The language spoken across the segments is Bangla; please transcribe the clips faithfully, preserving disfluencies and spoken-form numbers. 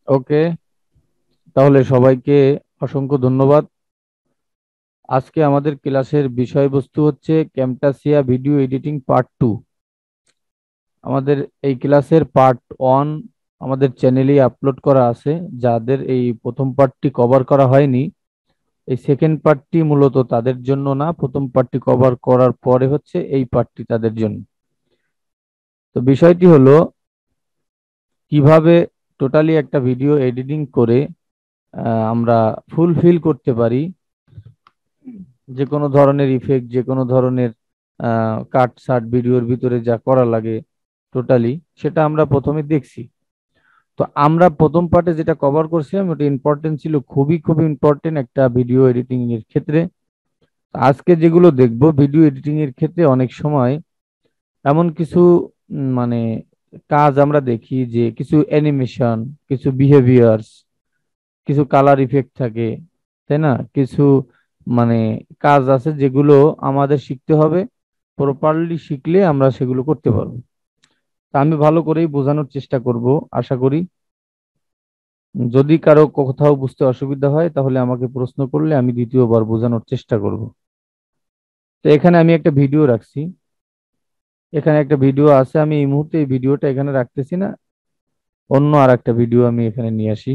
ওকে, তাহলে সবাইকে অসংখ্য ধন্যবাদ। আজকে আমাদের ক্লাসের বিষয়বস্তু হচ্ছে Camtasia video editing part two. আমাদের এই ক্লাসের পার্ট ওয়ান আমাদের চ্যানেলে আপলোড করা আছে। যাদের এই প্রথম পার্টটি কভার করা হয়নি, এই সেকেন্ড পার্টটি মূলত তাদের জন্য না, প্রথম পার্টটি কভার করার পরে হচ্ছে এই পার্টটি তাদের জন্য। তো বিষয়টি হলো কিভাবে টোটালি একটা ভিডিও এডিটিং করে আহ, আমরা ফুলফিল করতে পারি যে কোনো ধরনের ইফেক্ট, যে কোনো ধরনের কাট সাট ভিডিওর ভিতরে যা করা লাগে টোটালি, সেটা আমরা প্রথমে দেখছি। তো আমরা প্রথম পার্টে যেটা কভার করছিলাম ওটা ইম্পর্টেন্ট ছিল, খুবই খুবই ইম্পর্টেন্ট একটা ভিডিও এডিটিং এর ক্ষেত্রে। আজকে যেগুলো দেখবো ভিডিও এডিটিং এর ক্ষেত্রে অনেক সময় এমন কিছু উম, মানে কাজ আমরা দেখি যে কিছু অ্যানিমেশন, কিছু বিহেভিয়ার্স, কিছু কালার ইফেক্ট থাকে, তাই না? কিছু মানে কাজ আছে যেগুলো আমাদের শিখতে হবে। প্রপারলি শিখলে আমরা সেগুলো করতে পারবো। তা আমি ভালো করেই বোঝানোর চেষ্টা করব, আশা করি। যদি কারো কোথাও বুঝতে অসুবিধা হয় তাহলে আমাকে প্রশ্ন করলে আমি দ্বিতীয়বার বোঝানোর চেষ্টা করব। তো এখানে আমি একটা ভিডিও রাখছি, এখানে একটা ভিডিও আছে। আমি এই মুহূর্তে এই ভিডিওটা এখানে রাখতেছি না, অন্য আর একটা ভিডিও আমি এখানে নিয়ে আসি।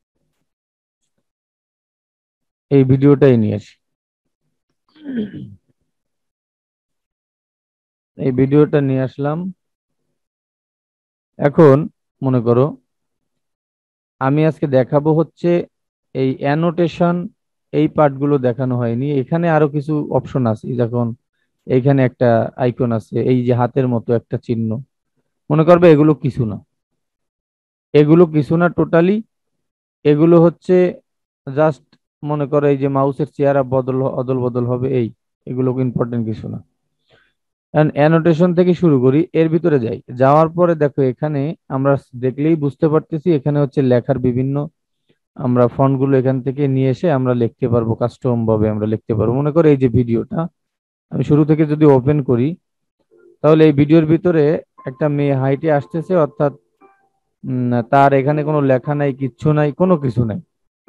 এই ভিডিওটাই নিয়ে আসি। এই ভিডিওটা নিয়ে আসলাম। এখন মনে করো আমি আজকে দেখাবো হচ্ছে এই অ্যানোটেশন। এই পার্টগুলো দেখানো হয়নি, এখানে আরো কিছু অপশন আছে। যখন এইখানে একটা আইকন আছে, এই যে হাতের মতো একটা চিহ্ন, মনে করবে এগুলো কিছু না, এগুলো কিছু না টোটালি। এগুলো হচ্ছে জাস্ট মনে করো এই যে মাউসের চেহারা বদল অদল বদল হবে, এই এগুলো ইম্পর্টেন্ট কিছু না। অ্যানোটেশন থেকে শুরু করি, এর ভিতরে যাই। যাওয়ার পরে দেখো এখানে আমরা দেখলেই বুঝতে পারতেছি এখানে হচ্ছে লেখার বিভিন্ন, আমরা ফন্টগুলো এখান থেকে নিয়ে এসে আমরা লিখতে পারবো, কাস্টম ভাবে আমরা লিখতে পারবো। মনে করো এই যে ভিডিওটা আমি শুরু থেকে যদি ওপেন করি, তাহলে এই ভিডিওর ভিতরে একটা মেয়ে হাইটে আসতেছে, অর্থাৎ উম, তার এখানে কোনো লেখা নাই, কিচ্ছু নাই, কোনো কিছু নাই।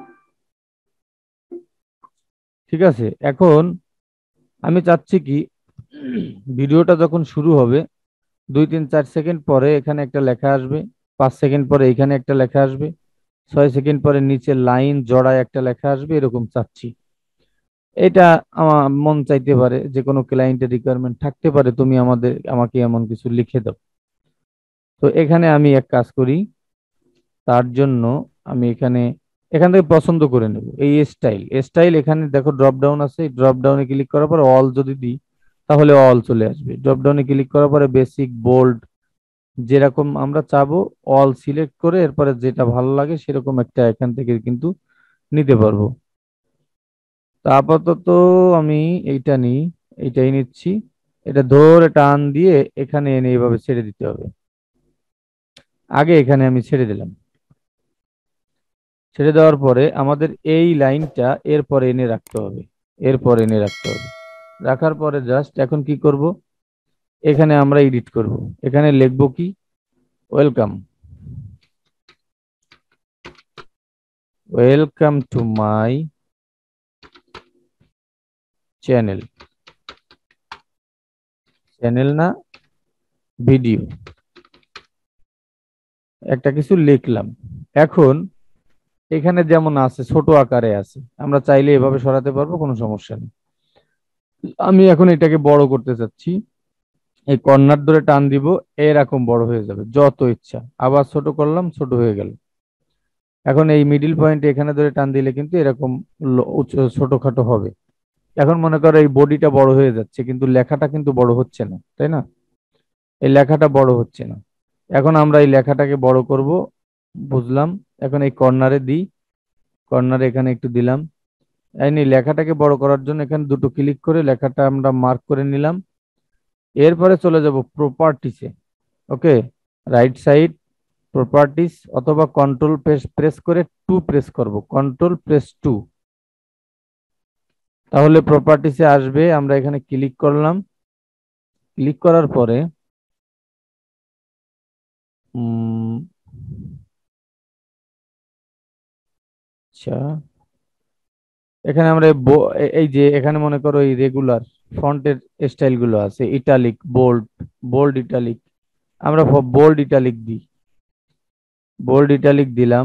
ঠিক আছে, এখন আমি চাচ্ছি কি, ভিডিওটা যখন শুরু হবে দুই তিন চার সেকেন্ড পরে এখানে একটা লেখা আসবে, পাঁচ সেকেন্ড পরে এখানে একটা লেখা আসবে, ছয় সেকেন্ড পরে নিচে লাইন জড়ায় একটা লেখা আসবে, এরকম চাচ্ছি। এটা আমার মন চাইতে পারে, যে কোনো ক্লায়েন্টের রিকোয়ারমেন্ট থাকতে পারে, তুমি আমাদের আমাকে এমন কিছু লিখে দাও। তো এখানে আমি এক কাজ করি, তার জন্য আমি এখানে এখান থেকে পছন্দ করে নেব এই স্টাইল। স্টাইল এখানে দেখো ড্রপ ডাউন আছে, ড্রপ ডাউনে ক্লিক করার পর অল যদি দিই তাহলে অল চলে আসবে। ড্রপ ডাউনে ক্লিক করার পরে বেসিক, বোল্ড, যেরকম আমরা চাবো অল সিলেক্ট করে এরপরে যেটা ভালো লাগে সেরকম একটা এখান থেকে কিন্তু নিতে পারবো। তা আপাতত আমি এইটা নিই, এইটাই নিচ্ছি। এটা ধরে টান দিয়ে এখানে এনে এইভাবে ছেড়ে দিতে হবে। আগে এখানে আমি ছেড়ে দিলাম। ছেড়ে দেওয়ার পরে আমাদের এই লাইনটা এরপরে এনে রাখতে হবে, এরপর এনে রাখতে হবে। রাখার পরে জাস্ট এখন কি করব, এখানে আমরা এডিট করব। এখানে লিখবো কি, welcome, welcome to my channel. Channel না, ভিডিও, একটা কিছু লিখলাম। এখন এখানে যেমন আছে ছোট আকারে আছে, আমরা চাইলে এভাবে সরাতে পারবো, কোনো সমস্যা নেই। আমি এখন এটাকে বড় করতে চাচ্ছি, এই কর্নার ধরে টান দিব, এরকম বড় হয়ে যাবে যত ইচ্ছা। আবার ছোট করলাম, ছোট হয়ে গেল। এখন এই মিডিল পয়েন্ট এখানে ধরে টান দিলে কিন্তু এরকম ল- উচ্চ- ছোটখাটো হবে। এখন মনে করো এই বডিটা বড় হয়ে যাচ্ছে কিন্তু লেখাটা কিন্তু বড় হচ্ছে না, তাই না? এই লেখাটা বড় হচ্ছে না। এখন আমরা এই লেখাটাকে বড় করব, বুঝলাম। এখন এই কর্নারে দিই, কর্নারে এখানে একটু দিলাম। এই নিয়ে লেখাটাকে বড় করার জন্য এখানে দুটো ক্লিক করে লেখাটা আমরা মার্ক করে নিলাম। এরপরে চলে যাব প্রপার্টিসে। ওকে, রাইট সাইড, প্রপার্টিস, অথবা কন্ট্রোল প্রেস প্রেস করে টু প্রেস করব, কন্ট্রোল প্রেস টু, তাহলে প্রপার্টিসে আসবে। আমরা এখানে ক্লিক করলাম। ক্লিক করার পরে উম আচ্ছা, এখানে আমরা ব- এ- এই যে এখানে মনে করো এই রেগুলার ফন্টের স্টাইল গুলো আছে, ইটালিক, বোল্ড, বোল্ড ইটালিক। আমরা বোল্ড ইটালিক দিই, বোল্ড ইটালিক দিলাম।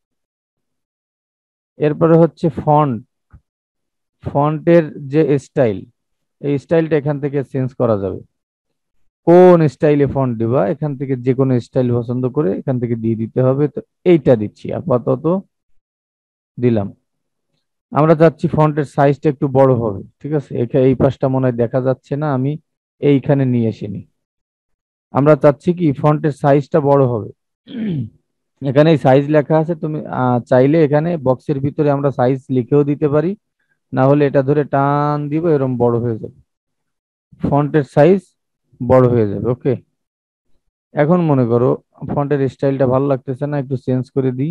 এরপরে হচ্ছে ফন্ট, ফন্টের যে স্টাইল, এই স্টাইলটা এখান থেকে চেঞ্জ করা যাবে। কোন স্টাইলে ফন্ট দিবা, এখান থেকে যে কোনো স্টাইল পছন্দ করে এখান থেকে দিয়ে দিতে হবে। তো এইটা দিচ্ছি আপাতত, দিলাম। আমরা চাচ্ছি ফন্টের সাইজটা একটু বড় হবে, ঠিক আছে। এখা- এই পাশটা মনে হয় দেখা যাচ্ছে না, আমি এইখানে নিয়ে এসে নিই। আমরা চাচ্ছি কি ফন্টের সাইজটা বড় হবে। এখানে সাইজ লেখা আছে, তুমি আহ, চাইলে এখানে বক্সের ভিতরে আমরা সাইজ লিখেও দিতে পারি, না হলে এটা ধরে টান দিব, এরকম বড় হয়ে যাবে, ফন্টের সাইজ বড় হয়ে যাবে। ওকে, এখন মনে করো ফন্টের স্টাইলটা ভালো লাগতেছে না, একটু চেঞ্জ করে দিই।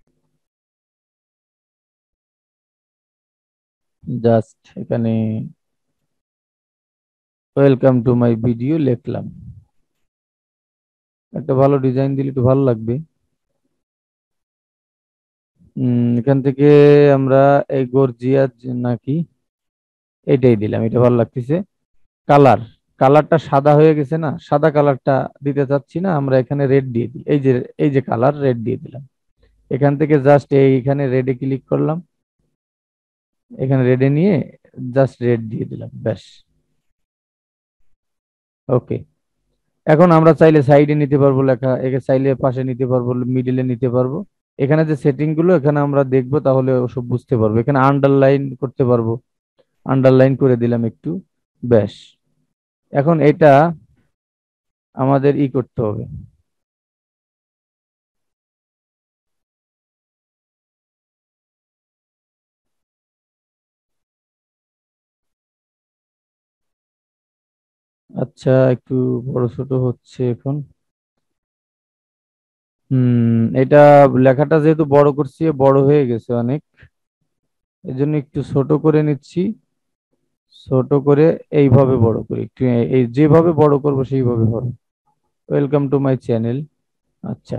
জাস্ট এখানে ওয়েলকাম টু মাই ভিডিও লিখলাম, একটা ভালো ডিজাইন দিলে একটু ভালো লাগবে। উম এখান থেকে আমরা এই গর্জিয়াস নাকি এটাই দিলাম, এটা ভালো লাগতেছে। কালার, কালারটা সাদা হয়ে গেছে না, সাদা কালারটা দিতে চাচ্ছি না, আমরা এখানে রেড দিয়ে দিই। এই যে এই যে কালার, রেড দিয়ে দিলাম। এখান থেকে জাস্ট এইখানে রেডে ক্লিক করলাম, এখানে রেডে নিয়ে জাস্ট রেড দিয়ে দিলাম, ব্যাস। ওকে, এখন আমরা চাইলে সাইডে নিতে পারবো লেখা, একে চাইলে পাশে নিতে পারবো, মিডিলে নিতে পারবো। এখানে যে সেটিং গুলো এখানে আমরা দেখবো, তাহলে সব বুঝতে পারবো। এখানে আন্ডারলাইন করতে পারবো, আন্ডারলাইন করে দিলাম একটু, ব্যাস। এখন এটা আমাদের ই করতে হবে। আচ্ছা, একটু বড় ছোট হচ্ছে এখন। হুম, এটা লেখাটা যেহেতু বড় করছি, বড় হয়ে গেছে অনেক, এজন্য একটু ছোট করে নিচ্ছি। ছোট করে এইভাবে বড় করি একটু, এ- এই যেভাবে বড় করব সেইভাবে হবে। Welcome to my channel. আচ্ছা,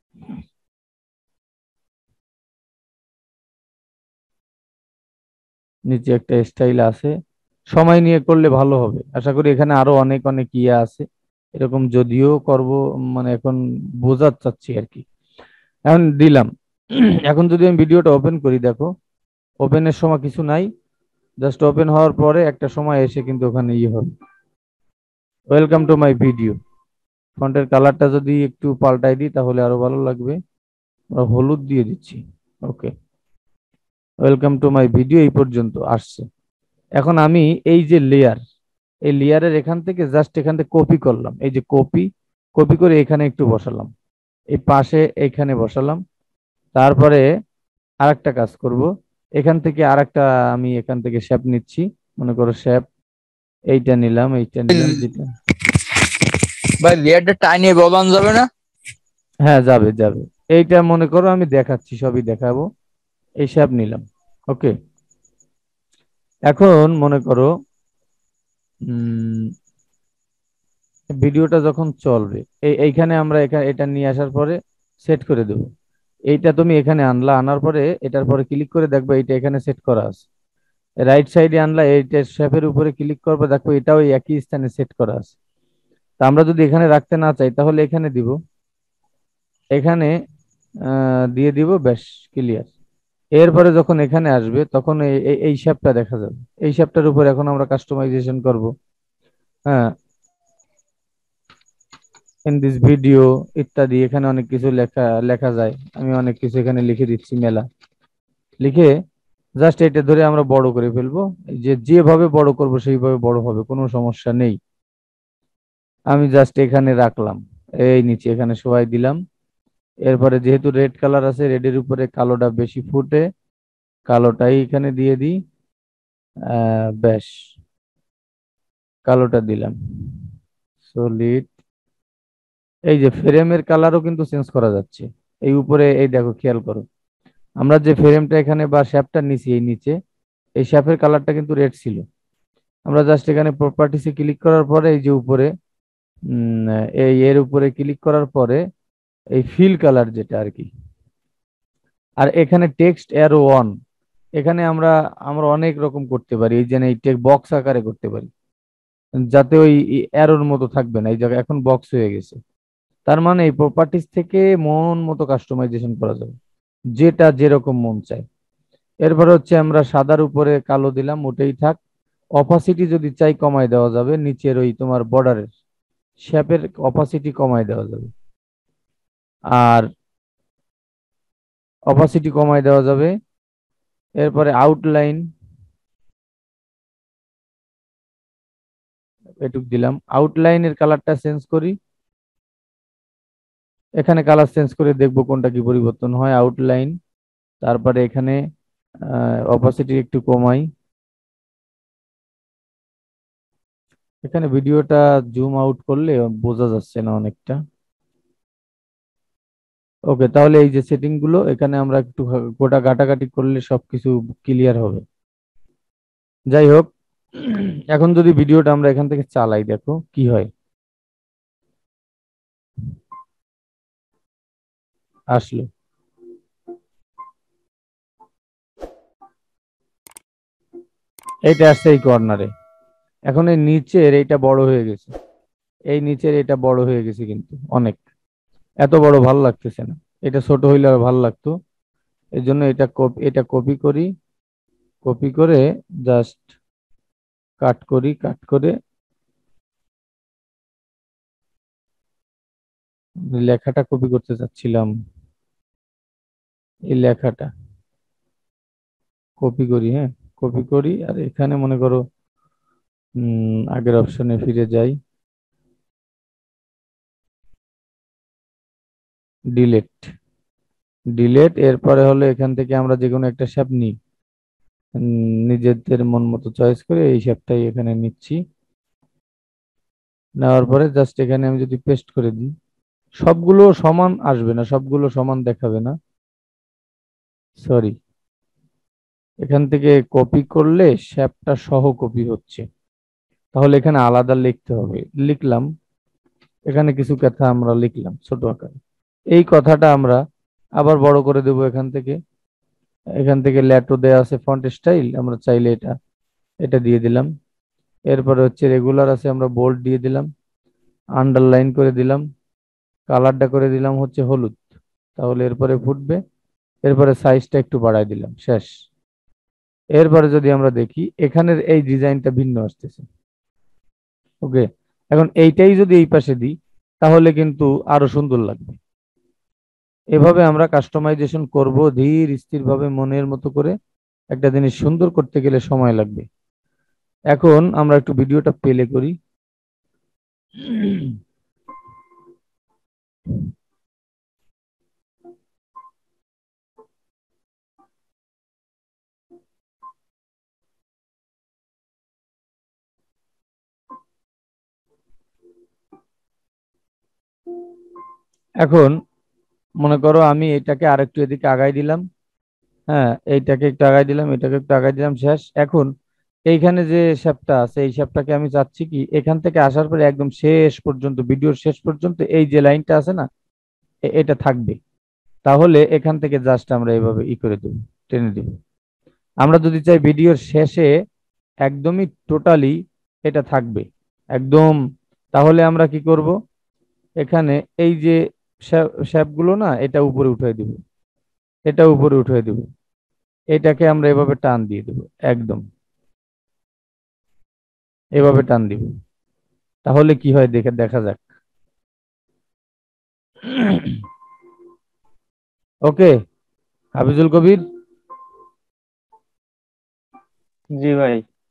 নিচে একটা স্টাইল আছে, সময় নিয়ে করলে ভালো হবে আশা করি। এখানে আরো অনেক অনেক ইয়ে আছে এরকম, যদিও করব, মানে এখন বোঝাতে চাচ্ছি আর কি। এখন দিলাম। এখন যদি আমি ভিডিওটা ওপেন করি, দেখো ওপেনের সময় কিছু নাই, জাস্ট ওপেন হওয়ার পরে একটা সময় এসে কিন্তু ওখানে ইয়ে হবে, ওয়েলকাম টু মাই ভিডিও। ফন্টের কালারটা যদি একটু পাল্টাই দিই তাহলে আরো ভালো লাগবে। আমরা হলুদ দিয়ে দিচ্ছি। Okay, welcome to my video এই পর্যন্ত আসছে। এখন আমি এই যে লেয়ার, এই লেয়ারের এখান থেকে জাস্ট এখান থেকে কপি করলাম, এই যে কপি, কপি করে এখানে একটু বসালাম, এই পাশে এইখানে বসালাম। তারপরে আরেকটা কাজ করব, এখান থেকে আরেকটা, আমি এখান থেকে শেপ নিচ্ছি, মনে করো শেপ এইটা নিলাম, এইটা নিলাম যেটা। ভাই লেয়ারটা টাইনিয়ে বলানো যাবে না? হ্যাঁ, যাবে যাবে। এইটা মনে করো আমি দেখাচ্ছি, সবই দেখাবো। এই শেপ নিলাম। ওকে, এখন মনে করো উম ভিডিওটা যখন চলবে, এই এইখানে আমরা এখানে এটা নিয়ে আসার পরে সেট করে দেব। এইটা তুমি এখানে আনলা, আনার পরে এটার পরে ক্লিক করে দেখবে এটা এখানে সেট করা আছে। রাইট সাইডে আনলা, এইটা শেপের উপরে ক্লিক করবে, দেখো এটাও এই একই স্থানে সেট করা আছে। তা আমরা যদি এখানে রাখতে না চাই তাহলে এখানে দিব, এখানে আহ, দিয়ে দিব, ব্যাস, ক্লিয়ার। এরপরে যখন এখানে আসবে তখন এই এই এই শেপটা দেখা যাবে। এই শেপটার উপর এখন আমরা কাস্টমাইজেশন করব। হ্যাঁ, ইন দিস ভিডিও ইত্যাদি, এখানে অনেক কিছু লেখা লেখা যায়। আমি অনেক কিছু এখানে লিখে দিচ্ছি, মেলা লিখে জাস্ট এটা ধরে আমরা বড় করে ফেলবো। এই যে যেভাবে বড় করব সেইভাবে বড় হবে, কোনো সমস্যা নেই। আমি জাস্ট এখানে রাখলাম, এই নিচে এখানে শোয়াই দিলাম। এরপরে যেহেতু রেড কালার আছে, রেডের উপরে কালোটা বেশি ফুটে, কালোটাই এখানে দিয়ে দিই। আহ ব্যাস, কালোটা দিলাম, সলিড। এই যে ফ্রেমের কালারও কিন্তু চেঞ্জ করা যাচ্ছে। এই উপরে এই দেখো, খেয়াল করো, আমরা যে ফ্রেমটা এখানে বা শ্যাপটা নিছি, এই নিচে এই শ্যাপের কালারটা কিন্তু রেড ছিল। আমরা জাস্ট এখানে প্রপার্টিসে ক্লিক করার পরে এই যে উপরে, উম, এই এর উপরে ক্লিক করার পরে এই ফিল কালার যেটা আর কি, আর এখানে টেক্সট অ্যারো অন, এখানে আমরা আমরা অনেক রকম করতে পারি। এই যে এই টেক্সট বক্স আকারে করতে পারি, যাতে ওই অ্যারোর মতো থাকবে না, এই জায়গায় এখন বক্স হয়ে গেছে। তার মানে এই প্রপার্টিজ থেকে মন মতো কাস্টমাইজেশন করা যাবে, যেটা যেরকম মন চায়। এরপর হচ্ছে আমরা সাদার উপরে কালো দিলাম, ওটাই থাক। অপাসিটি যদি চাই কমায় দেওয়া যাবে, নিচের ওই তোমার বর্ডারের শেপের অপাসিটি কমায় দেওয়া যাবে। আর অপাসিটি কমায় দেওয়া যাবে। এরপরে আউটলাইন এটুক দিলাম, আউটলাইনের কালারটা চেঞ্জ করি। এখানে কালার চেঞ্জ করে দেখবো কোনটা কি পরিবর্তন হয়। আউটলাইন, তারপরে এখানে অপাসিটি একটু কমাই। এখানে ভিডিওটা জুম আউট করলে বোঝা যাচ্ছে না অনেকটা। ওকে, তাহলে এই যে সেটিং গুলো এখানে আমরা একটু গোটা ঘাটাঘাটি করলে সবকিছু ক্লিয়ার হবে। যাই হোক, এখন যদি ভিডিওটা আমরা এখান থেকে চালাই, দেখো কি হয়। আসলো, এইটা আসছে এই কর্নারে। এখন এই নিচের এইটা বড় হয়ে গেছে, এই নিচের এটা বড় হয়ে গেছে কিন্তু অনেক, এত বড় ভালো লাগতেছে না। এটা ছোট হইলে আর ভালো লাগতো। এই জন্য এটা কপি, এটা কপি করি, কপি করে জাস্ট কাট করি, কাট করে লেখাটা কপি করতে চাচ্ছিলাম, এই লেখাটা কপি করি। হ্যাঁ, কপি করি, আর এখানে মনে করো উম আগের অপশনে ফিরে যাই, ডিলেট, ডিলেট। এরপরে হলো এখান থেকে আমরা যে কোনো একটা শেপ নিই, উম, নিজেদের মন মতো চয়েস করে এই শেপটাই এখানে নিচ্ছি। নেওয়ার পরে জাস্ট এখানে আমি যদি পেস্ট করে দিই, সবগুলো সমান আসবে না, সবগুলো সমান দেখাবে না, সরি। এখান থেকে কপি করলে শেপটা সহ কপি হচ্ছে, তাহলে এখানে আলাদা লিখতে হবে। লিখলাম, এখানে কিছু কথা আমরা লিখলাম ছোট আকারে। এই কথাটা আমরা আবার বড় করে দেব এখান থেকে। এখান থেকে ল্যাটো দেয়া আছে ফন্ট স্টাইল, আমরা চাইলে এটা এটা দিয়ে দিলাম। এরপরে হচ্ছে রেগুলার আছে, আমরা বোল্ড দিয়ে দিলাম, আন্ডারলাইন করে দিলাম, কালারটা করে দিলাম হচ্ছে হলুদ, তাহলে এরপরে ফুটবে। এরপরে সাইজটা একটু বাড়াই দিলাম, শেষ। এরপরে যদি আমরা দেখি এখানের এই ডিজাইনটা ভিন্ন আসতেছে। ওকে, এখন এইটাই যদি এই পাশে দিই, তাহলে কিন্তু আরো সুন্দর লাগবে। এভাবে আমরা কাস্টমাইজেশন করব ধীর স্থির ভাবে, মনের মতো করে। একটা জিনিস সুন্দর করতে গেলে সময় লাগবে। এখন আমরা একটু ভিডিওটা প্লে করি। এখন মনে করো আমি এটাকে আরেকটু এদিকে আগাই দিলাম। হ্যাঁ, এইটাকে একটু আগাই দিলাম, এটাকে একটু আগাই দিলাম, শেষ। এখন এইখানে যে শেপটা আছে, এই শেপটাকে আমি চাচ্ছি কি এখান থেকে আসার পরে একদম শেষ পর্যন্ত, ভিডিওর শেষ পর্যন্ত এই যে লাইনটা আছে না, এ- এটা থাকবে। তাহলে এখান থেকে জাস্ট আমরা এইভাবে ই করে দেবো, টেনে দেবো। আমরা যদি চাই ভিডিওর শেষে একদমই টোটালি এটা থাকবে একদম, তাহলে আমরা কি করব, এখানে এই যে শেপ গুলো না, এটা উপরে উঠিয়ে দিব, এটা উপরে উঠিয়ে দিব। এটাকে আমরা এভাবে টান দিয়ে দেবো, একদম এভাবে টান দিব। তাহলে কি হয় দেখে দেখা যাক। ওকে, হাফিজুল কবির। জি ভাই।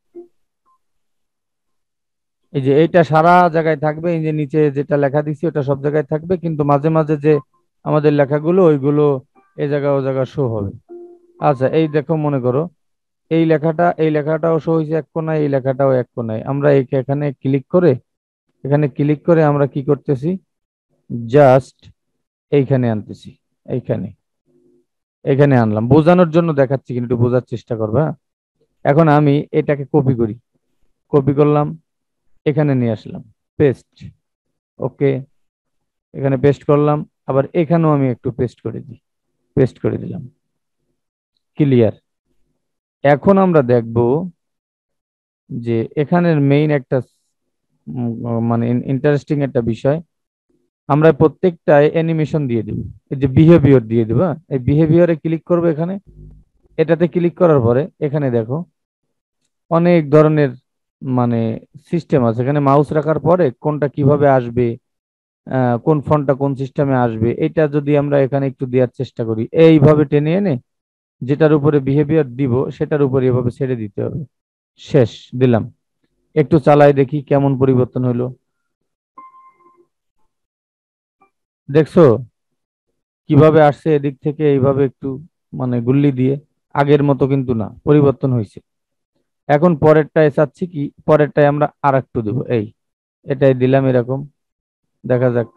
এই যে এইটা সারা জায়গায় থাকবে, এই যে নিচে যেটা লেখা দিছি ওটা সব জায়গায় থাকবে, কিন্তু মাঝে মাঝে যে আমাদের লেখাগুলো ওইগুলো এই জায়গা ও জায়গা শো হবে। আচ্ছা, এই দেখো মনে করো এই লেখাটা, এই লেখাটাও শো হয়েছে এক কোনায়, এই লেখাটাও এক কোনায়। আমরা এই এখানে ক্লিক করে, এখানে ক্লিক করে আমরা কি করতেছি, জাস্ট এইখানে আনতেছি, এইখানে এখানে আনলাম, বোঝানোর জন্য দেখাচ্ছি, কিন্তু একটু বোঝার চেষ্টা করবা। এখন আমি এটাকে কপি করি, কপি করলাম, এখানে নিয়ে আসলাম, পেস্ট। ওকে, এখানে পেস্ট করলাম, আবার এখানেও আমি একটু পেস্ট করে দিই, পেস্ট করে দিলাম। ক্লিয়ার। এখন আমরা দেখব যে এখানের মেইন একটা উম, মানে ইন্টারেস্টিং একটা বিষয়, আমরা প্রত্যেকটায় অ্যানিমেশন দিয়ে দেব। এই যে বিহেভিয়ার দিয়ে দেবো, হ্যাঁ? এই বিহেভিয়ারে ক্লিক করবো এখানে, এটাতে ক্লিক করার পরে এখানে দেখো অনেক ধরনের মানে সিস্টেম আছে। এখানে মাউস রাখার পরে কোনটা কিভাবে আসবে, আহ, কোন ফন্টটা কোন সিস্টেমে আসবে, এটা যদি আমরা এখানে একটু দেওয়ার চেষ্টা করি, এইভাবে টেনে এনে যেটার উপরে বিহেভিয়ার দিব সেটার উপরে এভাবে ছেড়ে দিতে হবে। শেষ, দিলাম। একটু চালাই দেখি কেমন পরিবর্তন হলো। দেখছো কিভাবে আসছে এদিক থেকে এইভাবে একটু মানে গুল্লি দিয়ে? আগের মতো কিন্তু না, পরিবর্তন হয়েছে। এখন পরেরটায় চাচ্ছি কি, পরেরটায় আমরা আর একটু দেবো, এই এটাই দিলাম এরকম, দেখা যাক।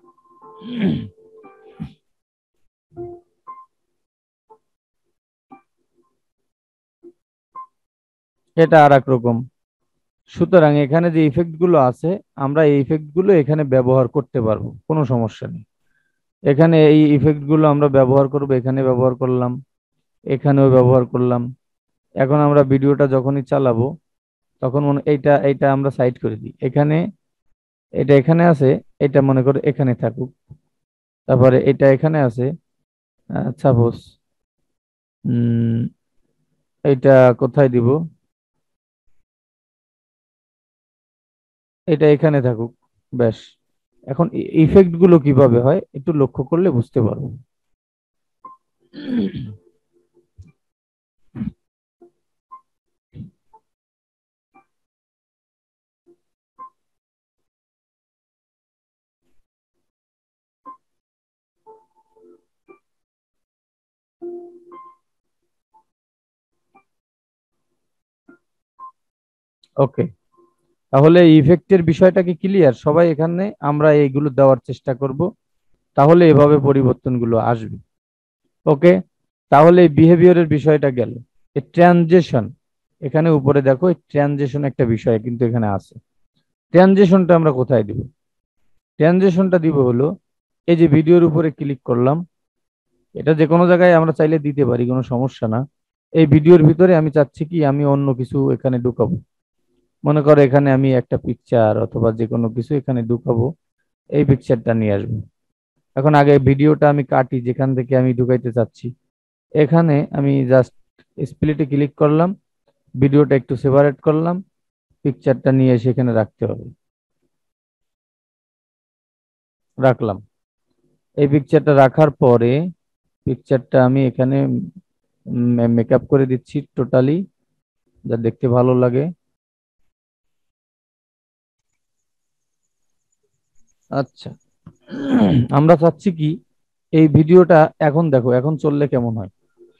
এটা আর এক রকম। সুতরাং এখানে যে ইফেক্ট গুলো আছে, আমরা এই ইফেক্ট গুলো এখানে ব্যবহার করতে পারবো, কোনো সমস্যা নেই। এখানে এই ইফেক্ট গুলো আমরা ব্যবহার করব, এখানে ব্যবহার করলাম, এখানেও ব্যবহার করলাম। এখন আমরা ভিডিওটা যখনই চালাবো তখন মনে এইটা এইটা আমরা সাইড করে দিই এখানে, এটা এখানে আছে, এটা মনে করো এখানে থাকুক। তারপরে এটা এখানে আছে, সাপোজ উম এটা কোথায় দিব, এটা এখানে থাকুক। ব্যাস। এখন ইফেক্ট গুলো কিভাবে হয় একটু লক্ষ্য করলে বুঝতে পারবো। ওকে, তাহলে ইফেক্টের বিষয়টা কি ক্লিয়ার সবাই? এখানে আমরা এইগুলো দেওয়ার চেষ্টা করব, তাহলে এভাবে পরিবর্তনগুলো আসবে। ওকে, তাহলে এই বিহেভিয়ারের বিষয়টা গেল। এই ট্রানজেকশন, এখানে উপরে দেখো এই ট্রানজেকশন একটা বিষয় কিন্তু এখানে আছে। ট্রানজেকশনটা আমরা কোথায় দিব? ট্রানজেকশনটা দিব হলো এই যে ভিডিওর উপরে ক্লিক করলাম, এটা যে কোনো জায়গায় আমরা চাইলে দিতে পারি, কোনো সমস্যা না। এই ভিডিওর ভিতরে আমি চাচ্ছি কি আমি অন্য কিছু এখানে ঢুকাবো, মনে করো এখানে আমি একটা পিকচার অথবা যে কোনো কিছু এখানে ঢুকাবো, এই পিকচারটা নিয়ে আসবো। এখন আগে ভিডিওটা আমি কাটি যেখান থেকে আমি ঢুকাইতে চাচ্ছি, এখানে আমি জাস্ট স্প্লিটে ক্লিক করলাম, ভিডিওটা একটু সেপারেট করলাম, পিকচারটা নিয়ে এসে এখানে রাখতে হবে। রাখলাম। এই পিকচারটা রাখার পরে পিকচারটা আমি এখানে মেকআপ করে দিচ্ছি টোটালি, যা দেখতে ভালো লাগে। আচ্ছা, আমরা চাচ্ছি কি এই ভিডিওটা এখন দেখো এখন চললে কেমন হয়।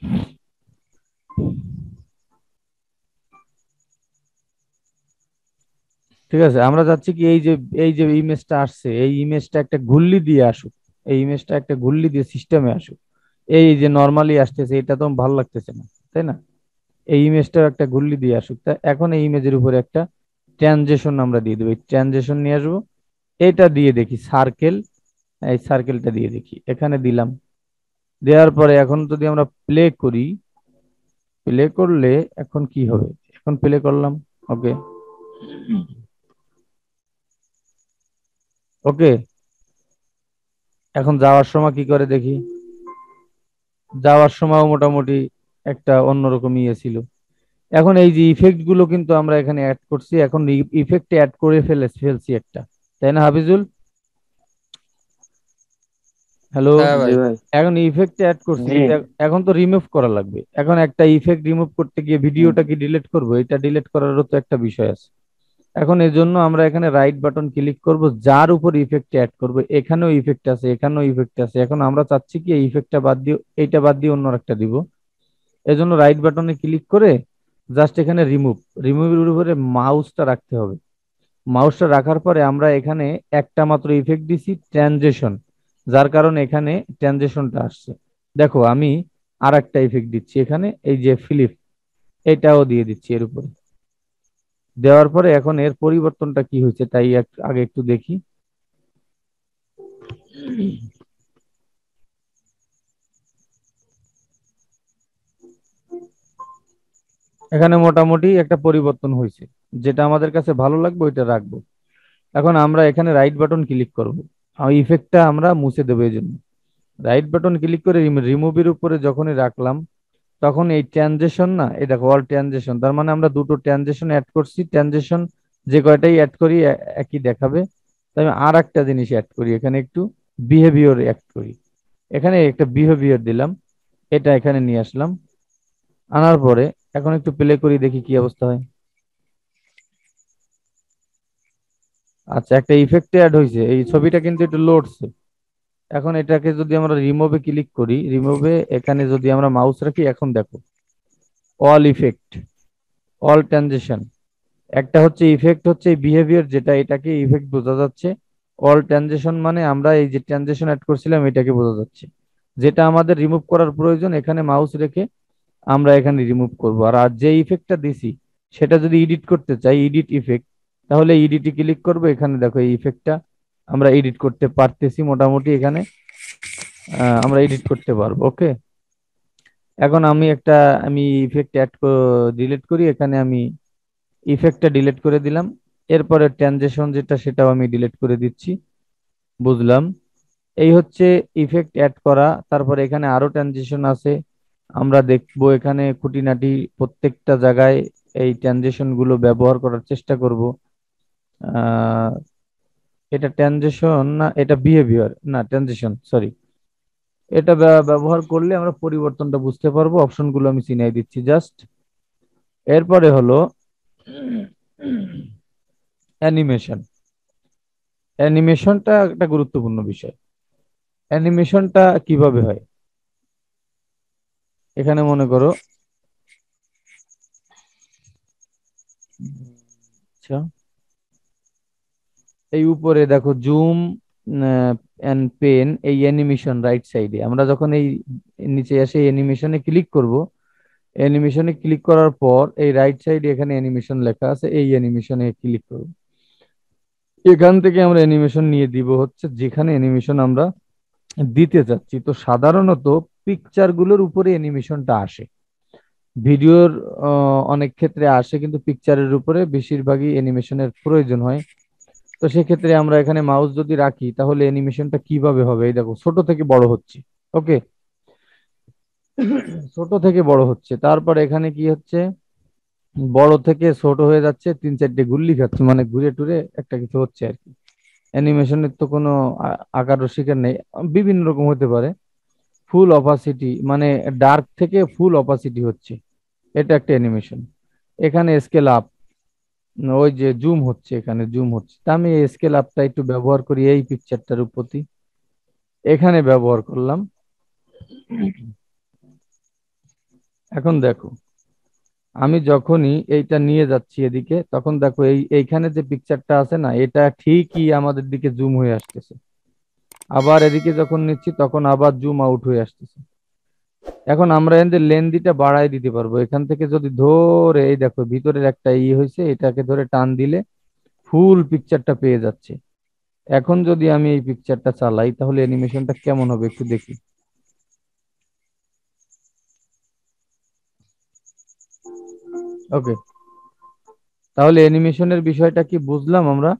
ঠিক আছে, আমরা চাচ্ছি কি এই যে এই যে ইমেজটা আসছে এই ইমেজটা একটা ঘুল্লি দিয়ে আসুক, এই ইমেজটা একটা ঘুল্লি দিয়ে সিস্টেমে আসুক। এই যে নর্মালি আসতেছে এটা তো ভালো লাগতেছে না, তাই না? এই ইমেজটাও একটা ঘুল্লি দিয়ে আসুক। তা এখন এই ইমেজের উপরে একটা ট্রানজেকশন আমরা দিয়ে দেবো, এই ট্রানজেকশন নিয়ে আসবো। এটা দিয়ে দেখি সার্কেল, এই সার্কেলটা দিয়ে দেখি, এখানে দিলাম। দেওয়ার পরে এখন যদি আমরা প্লে করি, প্লে করলে এখন কি হবে? এখন প্লে করলাম। ওকে, ওকে। এখন যাওয়ার সময় কি করে দেখি, যাওয়ার সময় মোটামুটি একটা অন্যরকম ইয়ে ছিল। এখন এই যে ইফেক্ট গুলো কিন্তু আমরা এখানে অ্যাড করছি, এখন ইফেক্ট অ্যাড করে ফেলে ফেলছি একটা, তাই না হাফিজুল? হ্যালো। হ্যাঁ জি ভাই। ভাই। এখন ইফেক্ট অ্যাড করছি জি। কিন্তু এ- এখন তো রিমুভ করা লাগবে। এখন একটা ইফেক্ট রিমুভ করতে গিয়ে হুম। ভিডিওটা কি ডিলিট করবো? এটা ডিলিট করারও তো একটা বিষয় আছে। এখন এর জন্য আমরা এখানে রাইট বাটন ক্লিক করব, যার উপর ইফেক্ট অ্যাড করব, এখানেও ইফেক্ট আছে এখানেও ইফেক্ট আছে। এখন আমরা চাচ্ছি কি এই ইফেক্টটা বাদ দিয়ে এইটা বাদ দিয়ে অন্য একটা দিব। এজন্য রাইট বাটনে ক্লিক করে জাস্ট এখানে রিমুভ, রিমুভের উপরে মাউসটা রাখতে হবে। মাউসটা রাখার পরে আমরা এখানে একটা মাত্র ইফেক্ট দিছি ট্রানজেকশন, যার কারণে এখানে ট্রানজেকশনটা আসছে। দেখো আমি আর একটা ইফেক্ট দিচ্ছি এখানে, এই যে ফিলিপ, এটাও দিয়ে দিচ্ছি এর উপরে। দেওয়ার পরে এখন এর পরিবর্তনটা কি হয়েছে তাই এক- আগে একটু দেখি। এখানে মোটামুটি একটা পরিবর্তন হয়েছে, যেটা আমাদের কাছে ভালো লাগবে ওইটা রাখবো। এখন আমরা এখানে রাইট বাটন ক্লিক করব, আর ইফেক্টটা আমরা মুছে দেবো। এই জন্য রাইট বাটন ক্লিক করে রিমুভের উপরে যখনই রাখলাম, তখন এই ট্রানজেকশন না, এই দেখো অল ট্রানজেকশন, তার মানে আমরা দুটো ট্রানজেকশন অ্যাড করছি। ট্রানজেকশন যে কয়টাই অ্যাড করি এ- একই দেখাবে। তাই আমি আর একটা জিনিস অ্যাড করি, এখানে একটু বিহেভিয়ার অ্যাড করি। এখানে একটা বিহেভিয়ার দিলাম, এটা এখানে নিয়ে আসলাম। আনার পরে এখন একটু প্লে করি, দেখি কি অবস্থা হয়। আচ্ছা, একটা ইফেক্ট অ্যাড হয়েছে, এই ছবিটা কিন্তু একটু লড়ছে। এখন এটাকে যদি আমরা রিমুভে ক্লিক করি, রিমুভে এখানে যদি আমরা মাউস রাখি, এখন দেখো অল ইফেক্ট, অল ট্রানজিশন। একটা হচ্ছে ইফেক্ট হচ্ছে বিহেভিয়ার, যেটা এটাকে ইফেক্ট বোঝা যাচ্ছে। অল ট্রানজিশন মানে আমরা এই যে ট্রানজিশন অ্যাড করছিলাম এটাকে বোঝা যাচ্ছে। যেটা আমাদের রিমুভ করার প্রয়োজন, এখানে মাউস রেখে আমরা এখানে রিমুভ করব। আর আর যে ইফেক্টটা দিছি সেটা যদি এডিট করতে চাই, এডিট ইফেক্ট, তাহলে এডিটে ক্লিক করব। এখানে দেখো এই ইফেক্টটা আমরা এডিট করতে পারতেছি মোটামুটি। এখানে আহ, আমরা এডিট করতে পারবো। ওকে, এখন আমি একটা আমি ইফেক্ট অ্যাড ডিলিট করি, এখানে আমি ইফেক্টটা ডিলিট করে দিলাম। এরপরে ট্রানজেকশন যেটা সেটাও আমি ডিলিট করে দিচ্ছি। বুঝলাম। এই হচ্ছে ইফেক্ট অ্যাড করা। তারপরে এখানে আরো ট্রানজিশন আছে, আমরা দেখবো এখানে খুঁটিনাটি প্রত্যেকটা জায়গায় এই ট্রানজিশন গুলো ব্যবহার করার চেষ্টা করব। আহ এটা ট্রানজিশন না, এটা বিহেভিয়ার না, ট্রানজিশন, সরি। এটা ব্যা- ব্যবহার করলে আমরা পরিবর্তনটা বুঝতে পারবো। অপশনগুলো আমি চিনাই দিচ্ছি জাস্ট। এরপরে হলো অ্যানিমেশন। অ্যানিমেশনটা একটা গুরুত্বপূর্ণ বিষয়। অ্যানিমেশনটা কিভাবে হয়, এখানে মনে করো, আচ্ছা, এই উপরে দেখো জুম এন্ড পেন, এই অ্যানিমেশন রাইট সাইডে আমরা যখন এই নিচে এসে অ্যানিমেশনে ক্লিক করব, অ্যানিমেশনে ক্লিক করার পর এই রাইট সাইডে এখানে অ্যানিমেশন লেখা আছে, এই অ্যানিমেশনে ক্লিক করব। এখান থেকে আমরা অ্যানিমেশন নিয়ে দিব হচ্ছে যেখানে অ্যানিমেশন আমরা দিতে চাচ্ছি। তো সাধারণত পিকচার গুলোর উপরে অ্যানিমেশনটা আসে, ভিডিওর অনেক ক্ষেত্রে আসে, কিন্তু পিকচারের উপরে বেশিরভাগই অ্যানিমেশনের প্রয়োজন হয়। তো সেক্ষেত্রে আমরা এখানে মাউস যদি রাখি, তাহলে অ্যানিমেশনটা কিভাবে হবে, এই দেখো ছোট থেকে বড় হচ্ছে। ওকে, ছোট থেকে বড় হচ্ছে, তারপর এখানে কি হচ্ছে, বড় থেকে ছোট হয়ে যাচ্ছে, তিন চারটে গুল্লি খাচ্ছে, মানে ঘুরে টুরে একটা কিছু হচ্ছে আর কি। অ্যানিমেশনের তো কোনো আ- আকার ও শিকার নেই, বিভিন্ন রকম হতে পারে। ফুল অপাসিটি মানে ডার্ক থেকে ফুল অপাসিটি হচ্ছে, এটা একটা অ্যানিমেশন। এখানে স্কেল আপ, ওই যে জুম হচ্ছে, এখানে জুম হচ্ছে। তা আমি স্কেল আপটা একটু ব্যবহার করি এই পিকচারটার প্রতি, এখানে ব্যবহার করলাম। এখন দেখো, আমি যখনই এইটা নিয়ে যাচ্ছি এদিকে, তখন দেখো এই এইখানে যে পিকচারটা আছে না, এটা ঠিকই আমাদের দিকে জুম হয়ে আসতেছে। আবার এদিকে যখন নিচ্ছি তখন আবার জুম আউট হয়ে আসতেছে। এখন আমরা এদের লেন্থটা বাড়াই দিতে পারবো, এখান থেকে যদি ধরে, এই দেখো ভিতরের একটা ই হয়েছে, এটাকে ধরে টান দিলে ফুল পিকচারটা পেয়ে যাচ্ছে। এখন যদি আমি এই পিকচারটা চালাই, তাহলে অ্যানিমেশনটা কেমন হবে একটু দেখি। ওকে, তাহলে অ্যানিমেশনের বিষয়টা কি বুঝলাম আমরা।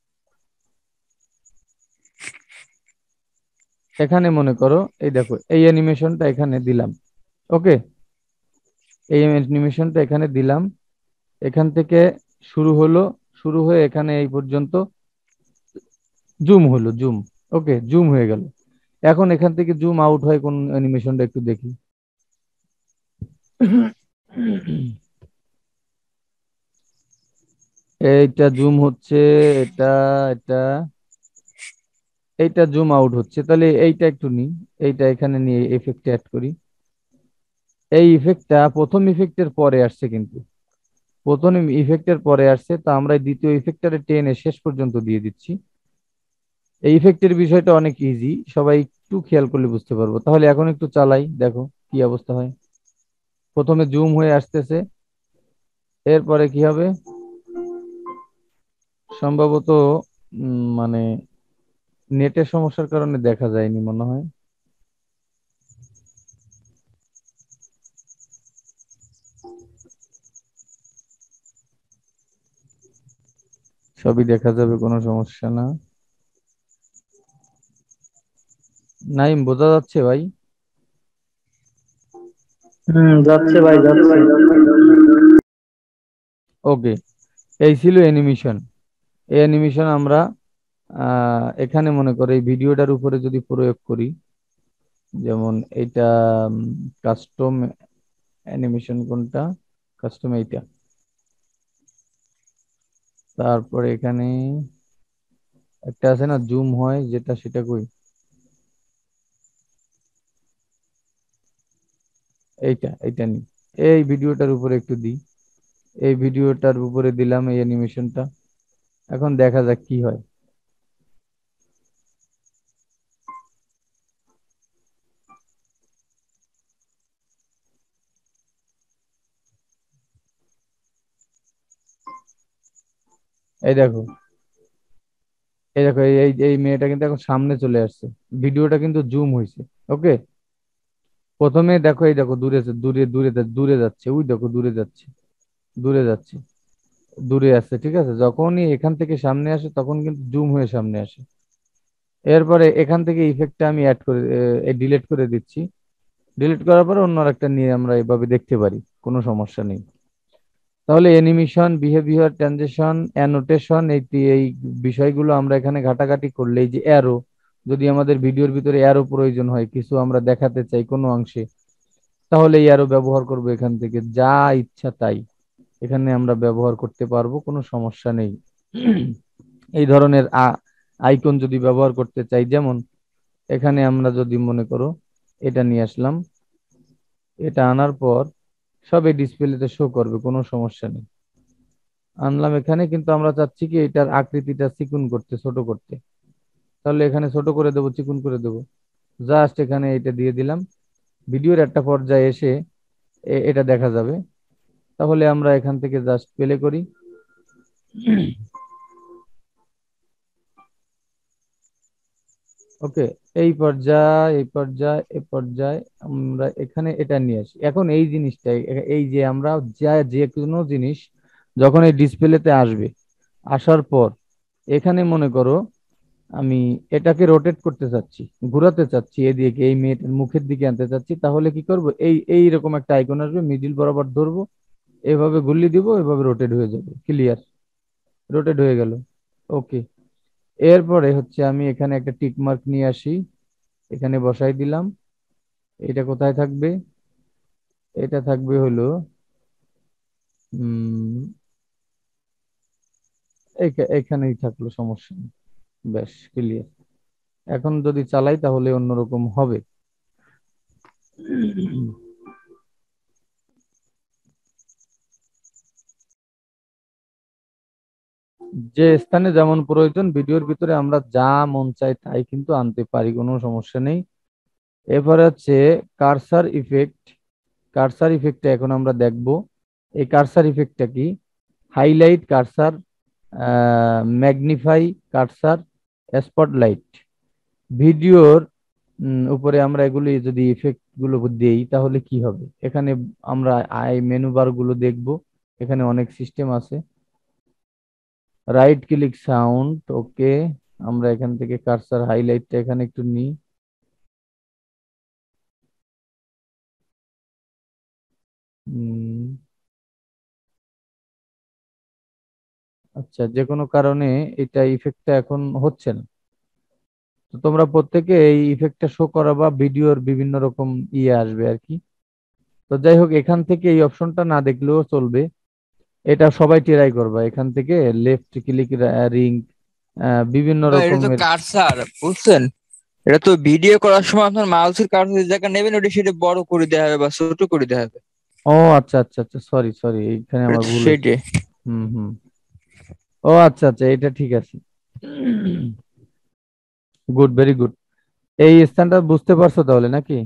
এখানে মনে করো, এই দেখো এই অ্যানিমেশনটা এখানে দিলাম। ওকে, এই অ্যানিমেশনটা এখানে দিলাম। এখান থেকে শুরু হলো, শুরু হয়ে এখানে এই পর্যন্ত জুম হলো, জুম। ওকে, জুম হয়ে গেল। এখন এখান থেকে জুম আউট হয় কোন অ্যানিমেশনটা একটু দেখি। এইটা জুম হচ্ছে, এটা এটা এইটা জুম আউট হচ্ছে, তাহলে এইটা একটু নিই, এইটা এখানে নিয়ে এফেক্ট অ্যাড করি। এই ইফেক্টটা প্রথম ইফেক্টের পরে আসছে, কিন্তু প্রথম ইফেক্টের পরে আসছে, তা আমরা এই দ্বিতীয় ইফেক্টরে টেনে শেষ পর্যন্ত দিয়ে দিচ্ছি। এই ইফেক্টের বিষয়টা অনেক ইজি, সবাই একটু খেয়াল করলে বুঝতে পারবো। তাহলে এখন একটু চালাই, দেখো কি অবস্থা হয়। প্রথমে জুম হয়ে আসতেছে, এরপরে কি হবে সম্ভবত, উম, মানে নেটের সমস্যার কারণে দেখা যায়নি মনে হয়। সবই দেখা যাবে, কোনো সমস্যা না। নাইম, বোঝা যাচ্ছে ভাই? হুম, যাচ্ছে ভাই, যাচ্ছে। ওকে, এই ছিল অ্যানিমেশন। এই অ্যানিমেশন আমরা আহ, এখানে মনে করো এই ভিডিওটার উপরে যদি প্রয়োগ করি, যেমন এটা কাস্টম অ্যানিমেশন, কোনটা কাস্টম, এইটা। তারপরে এখানে একটা আছে না জুম হয় যেটা, সেটা কই, এইটা এইটা নি। এই ভিডিওটার উপরে একটু দিই, এই ভিডিওটার উপরে দিলাম এই অ্যানিমেশনটা। এখন দেখা যাক কি হয়। এই দেখো, এই দেখো, এই এই এই মেয়েটা কিন্তু এখন সামনে চলে আসছে, ভিডিওটা কিন্তু জুম হয়েছে। ওকে, প্রথমে দেখো, এই দেখো দূরে আছে, দূরে দূরে যা- দূরে যাচ্ছে, ওই দেখো দূরে যাচ্ছে, দূরে যাচ্ছে, দূরে আসছে, ঠিক আছে। যখনই এখান থেকে সামনে আসে তখন কিন্তু জুম হয়ে সামনে আসে। এরপরে এখান থেকে ইফেক্টটা আমি অ্যাড করে ডিলিট করে দিচ্ছি। ডিলিট করার পরে অন্য একটা নিয়ে আমরা এভাবে দেখতে পারি, কোনো সমস্যা নেই। তাহলে অ্যানিমেশন, বিহেভিয়ার, ট্রানজিশন, অ্যানোটেশন, এই তি- এই বিষয়গুলো আমরা এখানে ঘাটাঘাটি করলে, এই যে অ্যারো, যদি আমাদের ভিডিওর ভিতরে অ্যারো প্রয়োজন হয়, কিছু আমরা দেখাতে চাই কোনো অংশে, তাহলে এই অ্যারো ব্যবহার করব। এখান থেকে যা ইচ্ছা তাই এখানে আমরা ব্যবহার করতে পারবো, কোনো সমস্যা নেই। এই ধরনের আইকন যদি ব্যবহার করতে চাই, যেমন এখানে আমরা যদি মনে করো এটা নিয়ে আসলাম, এটা আনার পর সব এই ডিসপ্লেতে শো করবে, কোনো সমস্যা নেই। আনলাম এখানে, কিন্তু আমরা চাচ্ছি কি এটার আকৃতিটা চিকুন করতে, ছোট করতে। তাহলে এখানে ছোট করে দেবো, চিকুন করে দেবো। জাস্ট এখানে এটা দিয়ে দিলাম, ভিডিওর একটা পর্যায়ে এসে এ- এটা দেখা যাবে। তাহলে আমরা এখান থেকে জাস্ট প্লে করি। ওকে, এই পর্যায়ে, এই পর্যায়ে, এই পর্যায়ে আমরা এখানে এটা নিয়ে আসি। এখন এই জিনিসটা, এ- এই যে আমরা যা যে কোনো জিনিস যখন এই ডিসপ্লেতে আসবে, আসার পর এখানে মনে করো আমি এটাকে রোটেট করতে চাচ্ছি, ঘোরাতে চাচ্ছি, এদিকে এই মেয়েটার মুখের দিকে আনতে চাচ্ছি, তাহলে কি করব, এই এই রকম একটা আইকন আসবে, মিডিল বরাবর ধরবো, এভাবে গুল্লি দিব, এভাবে রোটেট হয়ে যাবে। ক্লিয়ার? রোটেট হয়ে গেল। ওকে, এরপরে হচ্ছে আমি এখানে একটা টিক মার্ক নিয়ে আসি, এখানে বসাই দিলাম। এটা কোথায় থাকবে? এটা থাকবে হলো উম এইখা- এখানেই থাকলো, সমস্যা নেই। ব্যাস, ক্লিয়ার। এখন যদি চালাই তাহলে অন্যরকম হবে। যে স্থানে যেমন প্রয়োজন ভিডিওর ভিতরে আমরা যা মন চাই তাই কিন্তু আনতে পারি, কোনো সমস্যা নেই। এরপরে হচ্ছে কার্সার ইফেক্ট। কার্সার ইফেক্টটা এখন আমরা দেখব। এই কার্সার ইফেক্টটা কি? Highlight cursor, magnify cursor, spotlight. ভিডিওর উম, উপরে আমরা এগুলি যদি ইফেক্ট গুলো দেই তাহলে কি হবে? এখানে আমরা আই মেনু বার গুলো দেখব, এখানে অনেক সিস্টেম আছে। Right click sound, okay. আমরা এখান থেকে কার্সার হাইলাইটটা এখানে একটু নিই। উম, আচ্ছা, যে কোনো কারণে এটা ইফেক্টটা এখন হচ্ছে না। তো তোমরা প্রত্যেকে এই ইফেক্টটা শো করা বা ভিডিওর বিভিন্ন রকম ইয়ে আসবে আর কি। তো যাই হোক, এখান থেকে এই অপশনটা না দেখলেও চলবে, এটা সবাই ট্রাই করবা। এখান থেকে লেফট ক্লিক, রিং, বিভিন্ন ভাই এটা তো রকমের। কার্সার, বুঝছেন? এটা তো ভিডিও করার সময় আপনার মাউসের কার্সার যে জায়গা নেবেন ওটা সেটা বড় করে দেওয়া হবে বা ছোট করে দেওয়া হবে। ও আচ্ছা আচ্ছা আচ্ছা, সরি সরি, এইখানে এটা আমার তো ভুল হয়েছে। সেটাই। হুম হুম। ও আচ্ছা আচ্ছা, এটা ঠিক আছে। Good, very good. এই স্থানটা বুঝতে পারছো তাহলে নাকি?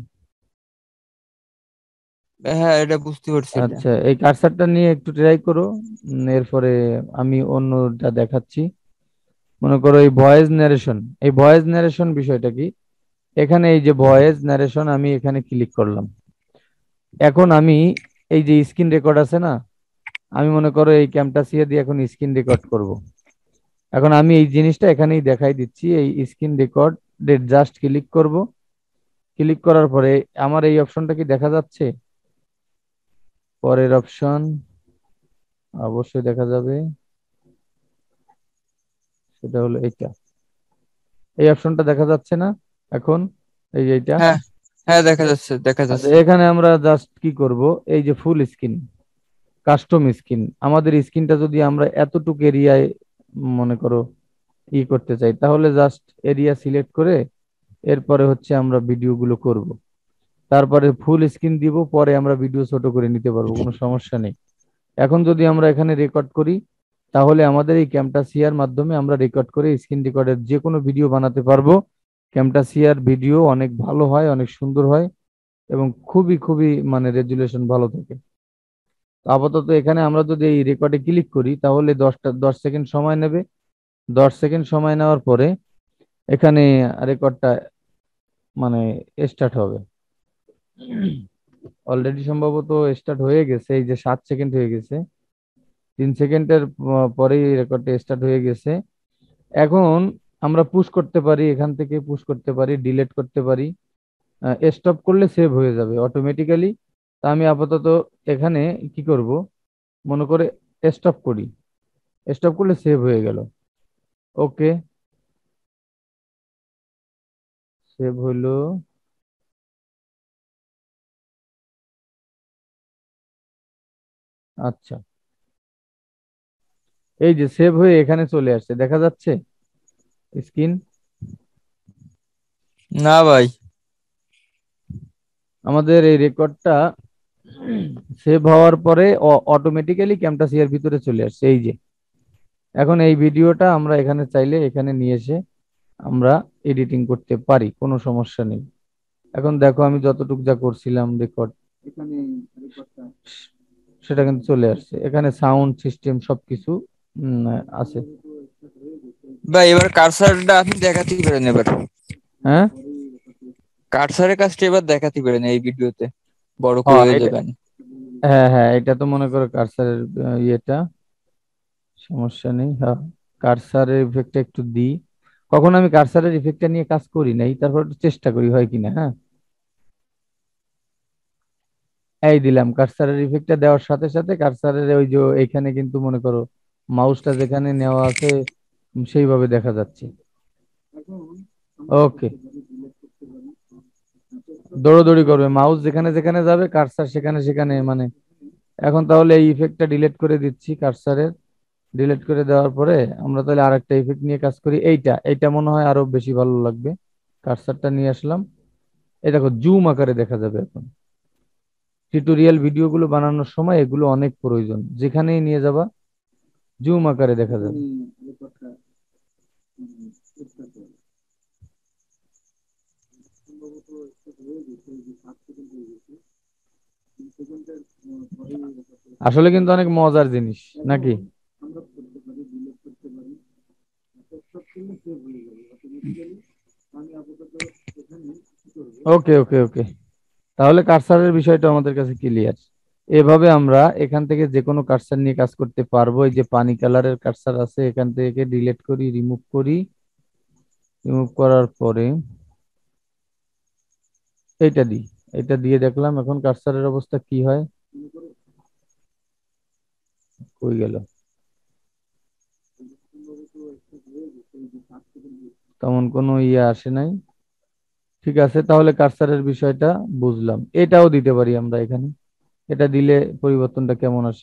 হ্যাঁ, এটা বুঝতে পারছি এটা। আচ্ছা, এই কার্সারটা নিয়ে একটু ট্রাই করো। উম, এরপরে আমি অন্যটা দেখাচ্ছি। মনে করো এই ভয়েস ন্যারেশন। এই ভয়েস ন্যারেশন বিষয়টা কি? এখানে এই যে ভয়েস ন্যারেশন, আমি এখানে ক্লিক করলাম। এখন আমি এই যে স্ক্রিন রেকর্ড আছে না, আমি মনে করো এই ক্যামটাসিয়া দিয়ে এখন স্ক্রিন রেকর্ড করব। এখন আমি এই জিনিসটা এখানেই দেখাই দিচ্ছি। এই স্ক্রিন রেকর্ড জাস্ট ক্লিক করব। ক্লিক করার পরে আমার এই অপশনটা কি দেখা যাচ্ছে? পরের অপশন অবশ্যই দেখা যাবে, সেটা হলো এইটা। এই অপশনটা দেখা যাচ্ছে না এখন? এই যে এইটা। হ্যাঁ হ্যাঁ, দেখা যাচ্ছে দেখা আচ্ছা, যাচ্ছে। এখানে আমরা জাস্ট কি করব, এই যে ফুল স্ক্রিন, কাস্টম স্ক্রিন, আমাদের স্ক্রিনটা যদি আমরা এতটুকু এরিয়ায় মনে করো ই করতে চাই, তাহলে জাস্ট এরিয়া সিলেক্ট করে এরপরে হচ্ছে আমরা ভিডিও গুলো করব। তারপরে ফুল স্ক্রিন দিব, পরে আমরা ভিডিও ছোট করে নিতে পারবো, কোনো সমস্যা নেই। এখন যদি আমরা এখানে রেকর্ড করি, তাহলে আমাদের এই ক্যামটাসিয়ার মাধ্যমে আমরা রেকর্ড করে স্ক্রিন রেকর্ডের যে কোনো ভিডিও বানাতে পারবো। ক্যামটাসিয়ার ভিডিও অনেক ভালো হয়, অনেক সুন্দর হয়, এবং খুবই খুবই মানে রেজুলেশন ভালো থাকে। তো আপাতত এখানে আমরা যদি এই রেকর্ডে ক্লিক করি, তাহলে দশটা দশ সেকেন্ড সময় নেবে। দশ সেকেন্ড সময় নেওয়ার পরে এখানে রেকর্ডটা মানে স্টার্ট হবে। অলরেডি সম্ভবত স্টার্ট হয়ে গেছে, এই যে সাত সেকেন্ড হয়ে গেছে, তিন সেকেন্ডের পরেই রেকর্ডটা স্টার্ট হয়ে গেছে। এখন আমরা পুশ করতে পারি, এখান থেকে পুশ করতে পারি, ডিলিট করতে পারি, স্টপ করলে সেভ হয়ে যাবে অটোমেটিক্যালি। তা আমি আপাতত এখানে কি করব, মনে করে স্টপ করি। স্টপ করলে সেভ হয়ে গেল। ওকে, সেভ হইলো। আচ্ছা, এই যে সেভ হয়ে এখানে চলে আসছে, দেখা যাচ্ছে স্ক্রিন। না ভাই। আমাদের এই রেকর্ডটা সেভ হওয়ার পরে অটোমেটিক্যালি ক্যামটাসিয়ার ভিতরে চলে আসছে। এই যে এখন এই ভিডিওটা আমরা এখানে চাইলে এখানে নিয়ে এসে আমরা এডিটিং করতে পারি, কোনো সমস্যা নেই। এখন দেখো আমি যতটুকু যা করছিলাম রেকর্ড, সেটা কিন্তু চলে আসছে। এখানে সাউন্ড সিস্টেম সবকিছু উম, আছে। ভাই এবার কার্সারটা আপনি দেখাতেই পারেন এবার। হ্যাঁ, কার্সারের কাজটা এবার দেখাতে পারেন এই ভিডিওতে, বড় ও করে এটা, দেবেন। হ্যাঁ হ্যাঁ, এটা তো মনে করো কার্সারের ইয়েটা, সমস্যা নেই। হ্যাঁ, কার্সারের ইফেক্টটা একটু দিই। কখন আমি কার্সারের ইফেক্টটা নিয়ে কাজ করি নাই, তারপর একটু চেষ্টা করি হয় কিনা। হ্যাঁ, এই দিলাম। কার্সারের ইফেক্টটা দেওয়ার সাথে সাথে কার্সারের ওই যে এখানে কিন্তু মনে করো মাউসটা যেখানে নেওয়া আছে উম, সেইভাবে দেখা যাচ্ছে। ওকে, দৌড়োদৌড়ি করবে, মাউস যেখানে যেখানে যাবে কার্সার সেখানে সেখানে মানে। এখন তাহলে এই ইফেক্টটা ডিলিট করে দিচ্ছি কার্সারের। ডিলিট করে দেওয়ার পরে আমরা তাহলে আরেকটা ইফেক্ট নিয়ে কাজ করি। এইটা এইটা মনে হয় আরো বেশি ভালো লাগবে। কার্সারটা নিয়ে আসলাম, এই দেখো জুম আকারে দেখা যাবে এখন। টিউটোরিয়াল ভিডিওগুলো বানানোর সময় এগুলো অনেক প্রয়োজন, যেখানেই নিয়ে যাবা জুম আকারে দেখা যাবে। আসলে কিন্তু অনেক মজার জিনিস নাকি? ওকে ওকে ওকে, তাহলে কার্সারের বিষয়টা আমাদের কাছে ক্লিয়ার। এভাবে আমরা এখান থেকে যে কোনো কার্সার নিয়ে কাজ করতে পারবো। এই যে পানি কালারের কার্সার আছে, এখান থেকে ডিলিট করি, রিমুভ করি। রিমুভ করার পরে এইটা দিই। এটা দিয়ে দেখলাম এখন কার্সারের অবস্থা কি হয়। কই গেল? তেমন কোনো ইয়ে আসে নাই। ঠিক আছে, তাহলে কার্সারের বিষয়টা বুঝলাম। এটাও দিতে পারি আমরা এখানে। এটা দিলে পরিবর্তনটা কেমন আসে?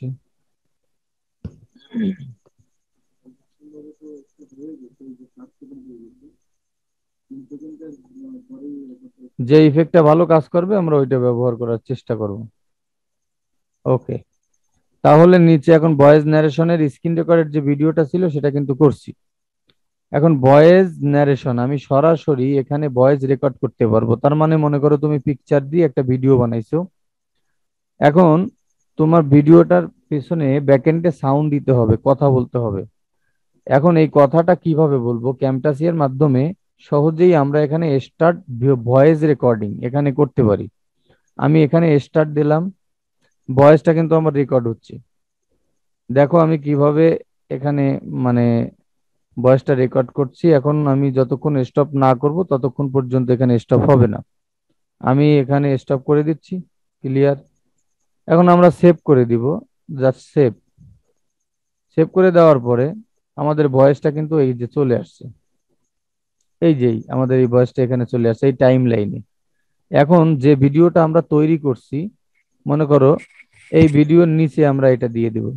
যে ইফেক্টটা ভালো কাজ করবে আমরা ওইটা ব্যবহার করার চেষ্টা করব। ওকে, তাহলে নিচে এখন ভয়েস ন্যারেশনের স্ক্রিন রেকর্ডের যে ভিডিওটা ছিল সেটা কিন্তু করছি। এখন ভয়েস ন্যারেশন আমি সরাসরি এখানে ভয়েস রেকর্ড করতে পারবো। তার মানে মনে করো তুমি পিকচার দিয়ে একটা ভিডিও বানাইছো, এখন তোমার ভিডিওটার পেছনে ব্যাকএন্ডে সাউন্ড দিতে হবে, কথা বলতে হবে। এখন এই কথাটা কিভাবে বলবো? ক্যামটাসিয়ার মাধ্যমে সহজেই আমরা এখানে স্টার্ট ভয়েস রেকর্ডিং এখানে করতে পারি। আমি এখানে স্টার্ট দিলাম, ভয়েসটা কিন্তু আমার রেকর্ড হচ্ছে। দেখো আমি কিভাবে এখানে মানে ভয়েসটা রেকর্ড করছি। এখন আমি যতক্ষণ স্টপ না করব ততক্ষণ পর্যন্ত এখানে স্টপ হবে না। আমি এখানে স্টপ করে দিচ্ছি। ক্লিয়ার। এখন আমরা সেভ করে দিব। Just save. সেভ করে দেওয়ার পরে আমাদের ভয়েসটা কিন্তু এই যে চলে আসছে। এই যেই আমাদের এই ভয়েসটা এখানে চলে আসছে এই টাইম লাইনে। এখন যে ভিডিওটা আমরা তৈরি করছি, মনে করো এই ভিডিওর নিচে আমরা এটা দিয়ে দিব।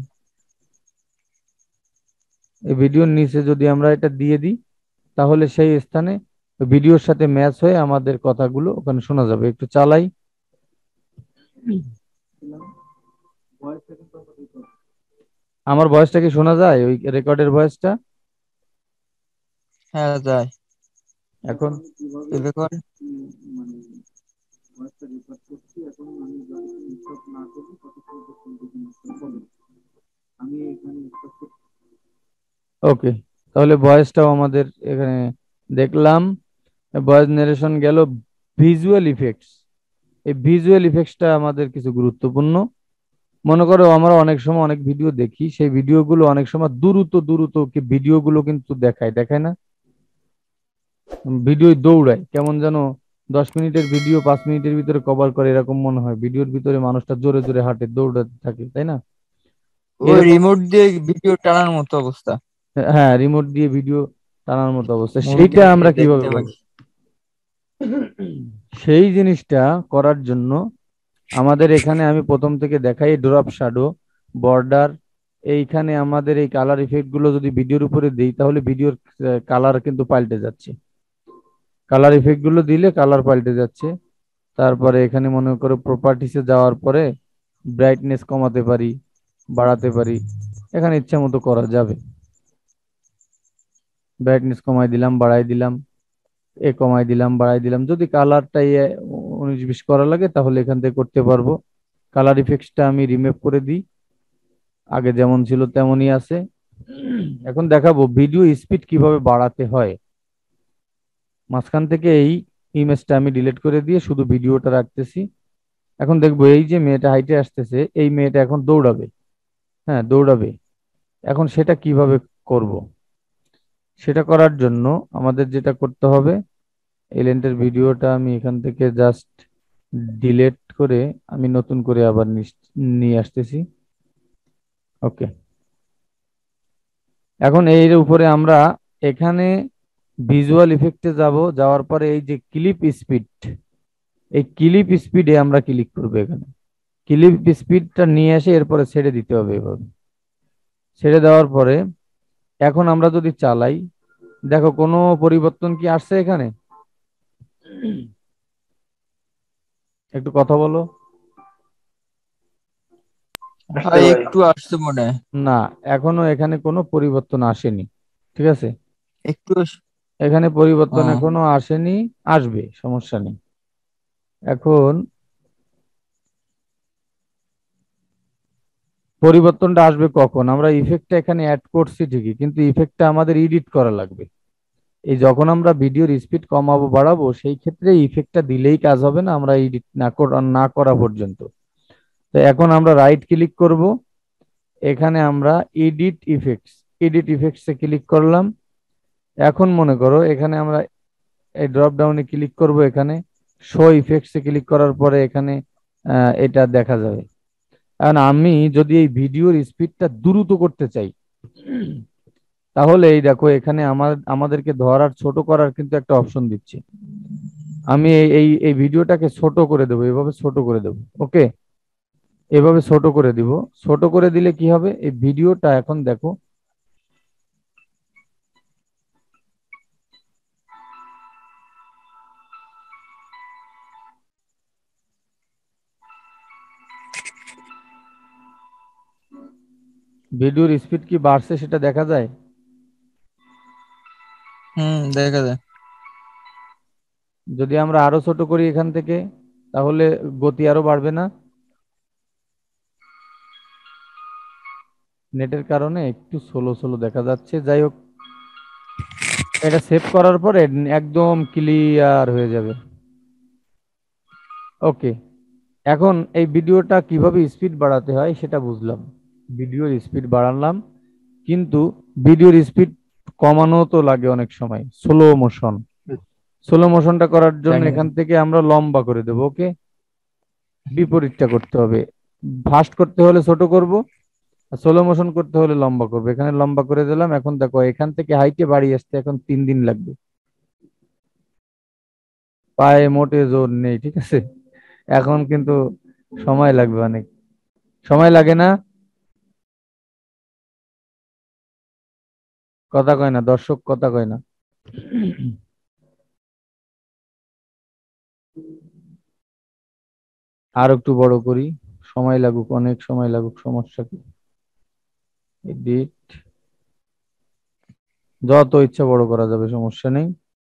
এই ভিডিওর নিচে যদি আমরা এটা দিয়ে দিই, তাহলে সেই স্থানে ভিডিওর সাথে ম্যাচ হয়ে আমাদের কথাগুলো ওখানে শোনা যাবে। একটু চালাই। আমার ভয়েসটা কি শোনা যায়, ওই রেকর্ডের ভয়েসটা? হ্যাঁ যায়। এখন এভাবে কর। ওকে, তাহলে ভয়েসটাও আমাদের এখানে দেখলাম। ভয়েস নারেশন গেল। ভিজুয়াল ইফেক্টস, এই ভিজুয়াল ইফেক্টসটা আমাদের কিছু গুরুত্বপূর্ণ। মনে করো আমরা অনেক সময় অনেক ভিডিও দেখি, সেই ভিডিওগুলো অনেক সময় দ্রুত দ্রুত কি ভিডিওগুলো কিন্তু দেখায় দেখায় না, ভিডিও দৌড়ায় কেমন যেন। দশ মিনিটের ভিডিও পাঁচ মিনিটের ভিতরে কভার করে এরকম মনে হয়। ভিডিওর ভিতরে মানুষটা জোরে জোরে হাঁটে, দৌড়াতে থাকে, তাই না? ওই এরকম। রিমোট দিয়ে ভিডিও টানার মতো অবস্থা। হ্যাঁ, রিমোট দিয়ে ভিডিও টানার মতো অবস্থা। মুভি সেইটা আমরা কিভাবে দেখতে করব? পাই। সেই জিনিসটা করার জন্য আমাদের এখানে আমি প্রথম থেকে দেখাই ড্রপ শ্যাডো, বর্ডার। এইখানে আমাদের এই কালার ইফেক্ট গুলো যদি ভিডিওর উপরে দিই, তাহলে ভিডিওর কালার কিন্তু পাল্টে যাচ্ছে। কালার ইফেক্ট গুলো দিলে কালার পাল্টে যাচ্ছে। তারপরে এখানে মনে করো প্রপার্টিসে যাওয়ার পরে ব্রাইটনেস কমাতে পারি, বাড়াতে পারি। এখানে ইচ্ছা মতো করা যাবে। ব্রাইটনেস কমাই দিলাম, বাড়াই দিলাম, এ কমাই দিলাম, বাড়াই দিলাম। যদি কালারটা উনিশ বিশ করা লাগে তাহলে এখান থেকে করতে পারবো। কালার ইফেক্টসটা আমি রিমুভ করে দিই, আগে যেমন ছিল তেমনই আছে। এখন দেখাবো ভিডিও স্পিড কিভাবে বাড়াতে হয়। মাঝখান থেকে এই ইমেজটা আমি ডিলিট করে দিয়ে শুধু ভিডিওটা রাখতেছি। এখন দেখবো এই যে মেয়েটা হাইটে আসতেছে, এই মেয়েটা এখন দৌড়াবে। হ্যাঁ, দৌড়াবে। এখন সেটা কিভাবে করব? সেটা করার জন্য আমাদের যেটা করতে হবে, এই লেন্টের ভিডিওটা আমি এখান থেকে জাস্ট ডিলিট করে আমি নতুন করে আবার নিস- নিয়ে আসতেছি। ওকে, এখন এর উপরে আমরা এখানে ভিজুয়াল ইফেক্টে যাব। যাওয়ার পরে এই যে ক্লিপ স্পিড, এই ক্লিপ স্পিডে আমরা ক্লিক করবো। এখানে ক্লিপ স্পিডটা নিয়ে এসে এরপরে ছেড়ে দিতে হবে এভাবে। ছেড়ে দেওয়ার পরে এখন আমরা যদি চালাই, দেখো কোনো পরিবর্তন কি আসছে এখানে? একটু কথা বলো। আসছে আর ভাই। একটু আসছে মনে হয়। না, এখনো এখানে কোনো পরিবর্তন আসেনি। ঠিক আছে, একটু আস- এখানে পরিবর্তন ও এখনো আসেনি। আসবে, সমস্যা নেই। এখন পরিবর্তনটা আসবে কখন? আমরা ইফেক্টটা এখানে অ্যাড করছি ঠিকই, কিন্তু ইফেক্টটা আমাদের এডিট করা লাগবে। এই যখন আমরা ভিডিওর স্পিড কমাবো বাড়াবো, সেই ক্ষেত্রে ইফেক্টটা দিলেই কাজ হবে না, আমরা এডিট না করা না করা পর্যন্ত। তো এখন আমরা রাইট ক্লিক করব। এখানে আমরা এডিট ইফেক্টস, এডিট ইফেক্টসে ক্লিক করলাম। এখন মনে করো এখানে আমরা এই ড্রপ ডাউনে ক্লিক করব। এখানে শো ইফেক্টসে ক্লিক করার পরে এখানে আহ, এটা দেখা যাবে। এখন আমি যদি এই ভিডিওর স্পিডটা দ্রুত করতে চাই, তাহলে এই দেখো এখানে আমার আমাদেরকে ধরার ছোট করার কিন্তু একটা অপশন দিচ্ছে। আমি এই এই এই ভিডিওটাকে ছোট করে দেবো, এভাবে ছোট করে দেবো। ওকে, এভাবে ছোট করে দিব। ছোট করে দিলে কি হবে, এই ভিডিওটা এখন দেখো ভিডিওর স্পিড কি বাড়ছে সেটা দেখা যায়। হুম দেখা যায়। যদি আমরা আরো ছোট করি এখান থেকে, তাহলে গতি আরো বাড়বে না? নেটের কারণে একটু স্লো স্লো দেখা যাচ্ছে। যাই হোক, এটা সেভ করার পরে একদম ক্লিয়ার হয়ে যাবে। ওকে, এখন এই ভিডিওটা কিভাবে স্পিড বাড়াতে হয় সেটা বুঝলাম। ভিডিওর স্পিড বাড়ালাম, কিন্তু ভিডিওর স্পিড কমানো তো লাগে অনেক সময়, স্লো মোশন। স্লো মোশনটা করার জন্য জানি। এখান থেকে আমরা লম্বা করে দেবো। ওকে, বিপরীতটা করতে হবে। ফাস্ট করতে হলে ছোট করব, আর স্লো মোশন করতে হলে লম্বা করবো। এখানে লম্বা করে দিলাম। এখন দেখো এখান থেকে হাইটে বাড়ি আসতে এখন তিন দিন লাগবে। পায়ে মোটে জোর নেই, ঠিক আছে? এখন কিন্তু সময় লাগবে অনেক। সময় লাগে না? কথা কয় না দর্শক, কথা কয় না। আর একটু বড় করি, সময় লাগুক, অনেক সময় লাগুক, সমস্যা কি? এডিট, যত ইচ্ছা বড় করা যাবে, সমস্যা নেই।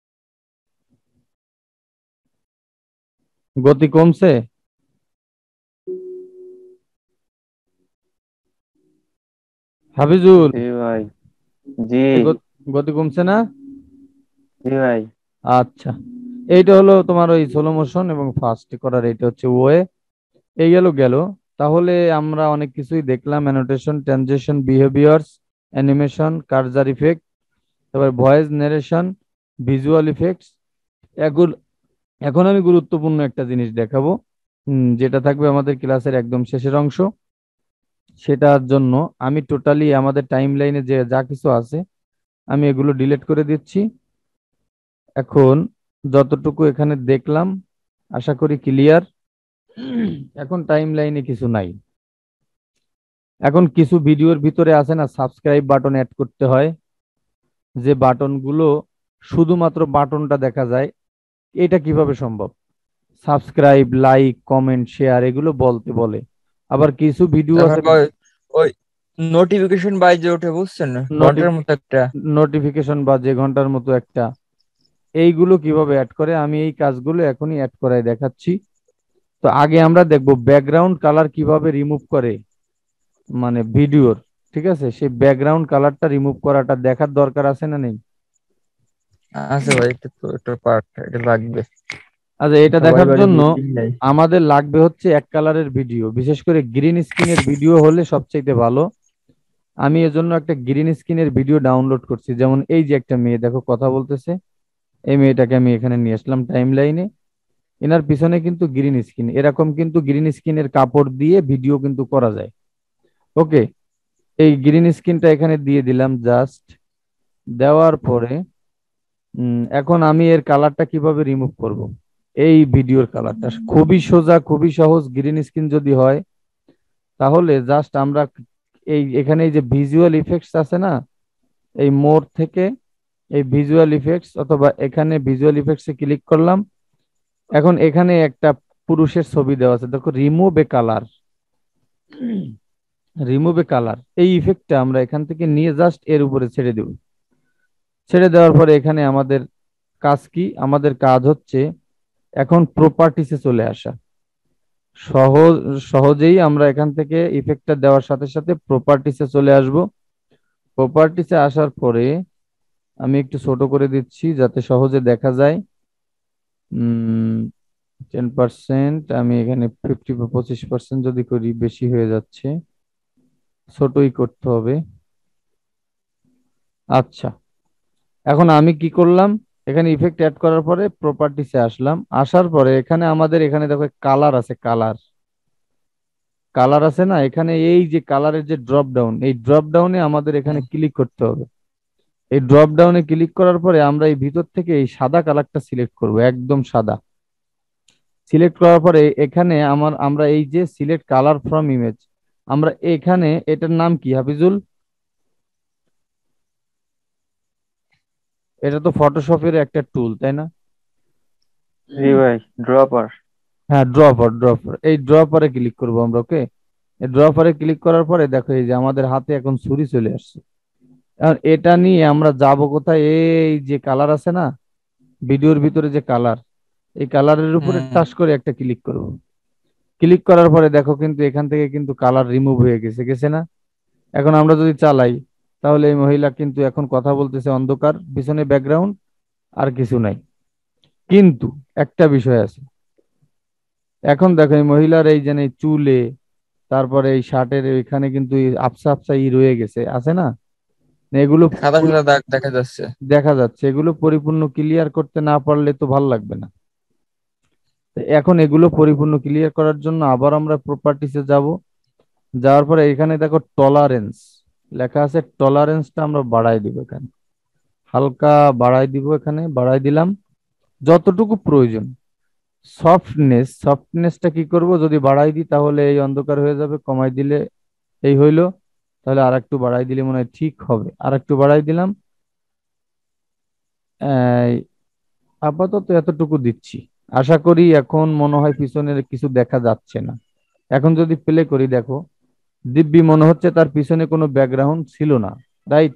গতি কমছে? হাফিজুল, জি ভাই। জি। এই গত- গতি কমছে না? জি ভাই। আচ্ছা, এইটা হলো তোমার ওই স্লো মোশন এবং ফাস্ট করার, এটা হচ্ছে ওয়ে। এই গেল গেল। তাহলে আমরা অনেক কিছুই দেখলাম: annotation, transition, behaviours, animation, cursor effect, তারপর ভয়েস ন্যারেশন, ভিজুয়াল ইফেক্টস। এখন এখন আমি গুরুত্বপূর্ণ একটা জিনিস দেখাবো, হুম, যেটা থাকবে আমাদের ক্লাসের একদম শেষের অংশ। সেটার জন্য আমি টোটালি আমাদের টাইম লাইনে যে যা কিছু আছে আমি এগুলো ডিলিট করে দিচ্ছি। এখন যতটুকু এখানে দেখলাম আশা করি ক্লিয়ার। এখন টাইম লাইনে কিছু নাই। এখন কিছু ভিডিওর ভিতরে আছে না, সাবস্ক্রাইব বাটন অ্যাড করতে হয়, যে বাটনগুলো শুধুমাত্র বাটনটা দেখা যায়। এটা কিভাবে সম্ভব? সাবস্ক্রাইব, লাইক, কমেন্ট, শেয়ার এগুলো বলতে বলে। আবার কিছু ভিডিও আছে, তারপর ওই নোটিফিকেশন বাইজে ওঠে, বুঝছেন, ঘন্টার মতো একটা। নোটিফিকেশন বা যে ঘন্টার মতো একটা, এইগুলো কিভাবে অ্যাড করে আমি এই কাজগুলো এখনই অ্যাড করাই দেখাচ্ছি। তো আগে আমরা দেখব ব্যাকগ্রাউন্ড কালার কিভাবে রিমুভ করে, মানে ভিডিওর। ঠিক আছে, সেই ব্যাকগ্রাউন্ড কালারটা রিমুভ করাটা দেখার দরকার আছে না নেই? আছে ভাই, এটা তো একটা পার্ট, এটা লাগবে। আচ্ছা, এটা সবাই দেখার বাড়ি জন্য বুঝতেই নাই। আমাদের লাগবে হচ্ছে এক কালারের ভিডিও, বিশেষ করে গ্রিন স্ক্রিনের ভিডিও হলে সবচাইতে ভালো। আমি এজন্য একটা গ্রিন স্ক্রিনের ভিডিও ডাউনলোড করছি। যেমন এই যে একটা মেয়ে দেখো কথা বলতেছে, এই মেয়েটাকে আমি এখানে নিয়ে আসলাম টাইম লাইনে। এনার পিছনে কিন্তু গ্রিন স্ক্রিন, এরকম কিন্তু গ্রিন স্ক্রিনের কাপড় দিয়ে ভিডিও কিন্তু করা যায়। ওকে, এই গ্রিন স্ক্রিনটা এখানে দিয়ে দিলাম জাস্ট। দেওয়ার পরে উম, এখন আমি এর কালারটা কিভাবে রিমুভ করব? এই ভিডিওর কালারটা খুবই সোজা, খুবই সহজ। গ্রিন স্ক্রিন যদি হয় তাহলে জাস্ট আমরা এই এখানে এই যে ভিজুয়াল ইফেক্টস আছে না, এই মোড থেকে এই ভিজুয়াল ইফেক্টস অথবা এখানে ভিজুয়াল ইফেক্টসে ক্লিক করলাম। এখন এখানে একটা পুরুষের ছবি দেওয়া আছে, দেখো remove a colour. Remove a colour, এই ইফেক্টটা আমরা এখান থেকে নিয়ে জাস্ট এর উপরে ছেড়ে দেব। ছেড়ে দেওয়ার পরে এখানে আমাদের কাজ কি? আমাদের কাজ হচ্ছে এখন প্রপার্টিসে চলে আসা। সহজ সহজেই আমরা এখান থেকে ইফেক্টটা দেওয়ার সাথে সাথে প্রপার্টিসে চলে আসব। প্রপার্টিসে আসার পরে আমি একটু ছোট করে দিচ্ছি যাতে সহজে দেখা যায়। উম টেন পার্সেন্ট, আমি এখানে ফিফটি বা পঁচিশ পার্সেন্ট যদি করি বেশি হয়ে যাচ্ছে, ছোটই করতে হবে। আচ্ছা, এখন আমি কি করলাম, এখানে ইফেক্ট অ্যাড করার পরে প্রপার্টিসে আসলাম। আসার পরে এখানে আমাদের এখানে দেখো কালার আছে, কালার কালার আছে না, এখানে এই যে কালারের যে ড্রপ ডাউন, এই ড্রপ ডাউনে আমাদের এখানে হুম। ক্লিক করতে হবে। এই ড্রপ ডাউনে ক্লিক করার পরে আমরা এই ভিতর থেকে এই সাদা কালারটা সিলেক্ট করব, একদম সাদা। সিলেক্ট করার পরে এখানে আমার আমরা এই যে সিলেক্ট কালার ফ্রম ইমেজ, আমরা এখানে এটার নাম কি হাফিজুল? এটা তো ফটোশপের একটা টুল, তাই না? জি ভাই। ড্রপার। হ্যাঁ, ড্রপার, ড্রপার, এই ড্রপারে ক্লিক করব আমরা। ওকে, এই ড্রপারে ক্লিক করার পরে দেখো এই যে আমাদের হাতে এখন ছুরি চলে আসছে। এখন এটা নিয়ে আমরা যাব কোথায়? এই যে কালার আছে না, ভিডিওর ভিতরে যে কালার, এই কালারের উপরে হুম। টাচ করে একটা ক্লিক করব। ক্লিক করার পরে দেখো কিন্তু এখান থেকে কিন্তু কালার রিমুভ হয়ে গেছে, গেছে না? এখন আমরা যদি চালাই তাহলে এই মহিলা কিন্তু এখন কথা বলতেছে, অন্ধকার, পিছনে ব্যাকগ্রাউন্ড, আর কিছু নাই। কিন্তু একটা বিষয় আছে, এখন দেখো এই মহিলার এই যে এই চুলে, তারপরে এই শার্টের এখানে কিন্তু এই আবসা আবসা ই রয়ে গেছে, আছে না? এগুলো সাদা পরি- সাদা দাগ দেখা যাচ্ছে। দেখা যাচ্ছে, এগুলো পরিপূর্ণ ক্লিয়ার করতে না পারলে তো ভালো লাগবে না। তো এখন এগুলো পরিপূর্ণ ক্লিয়ার করার জন্য আবার আমরা প্রপার্টিসে যাব। যাওয়ার পরে এখানে দেখো টলারেন্স লেখা আছে, টলারেন্সটা আমরা বাড়াই দিব, এখানে হালকা বাড়াই দিব, এখানে বাড়াই দিলাম যতটুকু প্রয়োজন। সফটনেস সফটনেসটা কি করব, যদি বাড়াই দিই তাহলে এই অন্ধকার হয়ে যাবে, কমাই দিলে এই হইলো। তাহলে আর একটু বাড়াই দিলে মনে হয় ঠিক হবে, আর একটু বাড়াই দিলাম। এই আপাতত এতটুকু দিচ্ছি। আশা করি এখন মনে হয় পিছনের কিছু দেখা যাচ্ছে না। এখন যদি প্লে করি, দেখো দিব্যি মনে হচ্ছে তার পিছনে কোনো ব্যাকগ্রাউন্ড ছিল না, রাইট?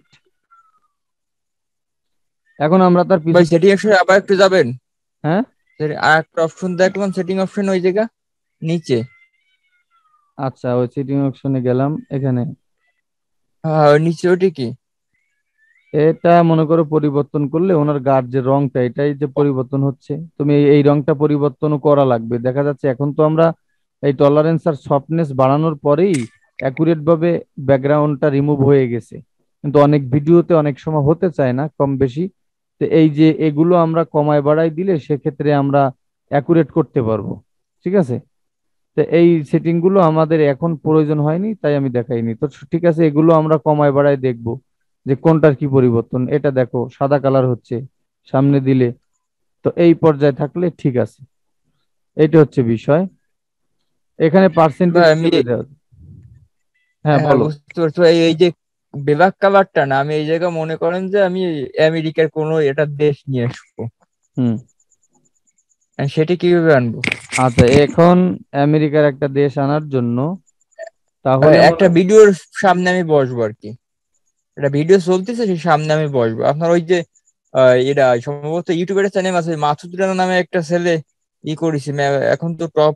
এখন আমরা তার ভাই পিছনে, সেটিং অপশনে আবার একটু যাবেন। হ্যাঁ সে- আর একটা অপশন দেখলাম, সেটিং অপশন ওই জায়গা নিচে। আচ্ছা, ওই সেটিং অপশনে গেলাম, এখানে হ্যাঁ ওই নিচে ওটি কি? এটা মনে করো পরিবর্তন করলে ওনার গার যে রংটা, এটাই যে পরিবর্তন হচ্ছে, তুমি এই এই রংটা পরিবর্তনও করা লাগবে। দেখা যাচ্ছে এখন তো আমরা এই টলারেন্স আর সফটনেস বাড়ানোর পরেই অ্যাকুরেট ভাবে ব্যাকগ্রাউন্ডটা রিমুভ হয়ে গেছে, কিন্তু অনেক ভিডিওতে অনেক সময় হতে চায় না কম বেশি। তো এই যে এগুলো আমরা কমায় বাড়াই দিলে সেক্ষেত্রে আমরা অ্যাকুরেট করতে পারবো। ঠিক আছে, তো এই সেটিং গুলো আমাদের এখন প্রয়োজন হয়নি, তাই আমি দেখাইনি। তো ঠিক আছে, এগুলো আমরা কমায় বাড়ায় দেখবো যে কোনটার কি পরিবর্তন। এটা দেখো সাদা কালার হচ্ছে সামনে দিলে, তো এই পর্যায়ে থাকলে ঠিক আছে। এটা হচ্ছে বিষয়, এখানে পার্সেন্টেজ ভাই আমি হিসেবে দেওয়া আছে। হ্যাঁ হ্যাঁ বলো। বুঝতে পারছি ভাই, এই যে ব্ল্যাক কালারটা না, আমি এই জায়গায় মনে করেন যে আমি আমেরিকার কোনো এটা দেশ নিয়ে আসবো। হুম, আর সেটি কিভাবে আনবো? আচ্ছা, এখন আমেরিকার একটা দেশ আনার জন্য আর তাহলে একটা মনে, ভিডিওর সামনে আমি বসবো আর কি, একটা ভিডিও চলতেছে সেই সামনে আমি বসবো। আপনার ওই যে আহ, এরা সম্ভবত ইউটিউবের চ্যানেল আছে, মাসুদ রানা নামে একটা ছেলে ই করেছে, মে- এখন তো টপ।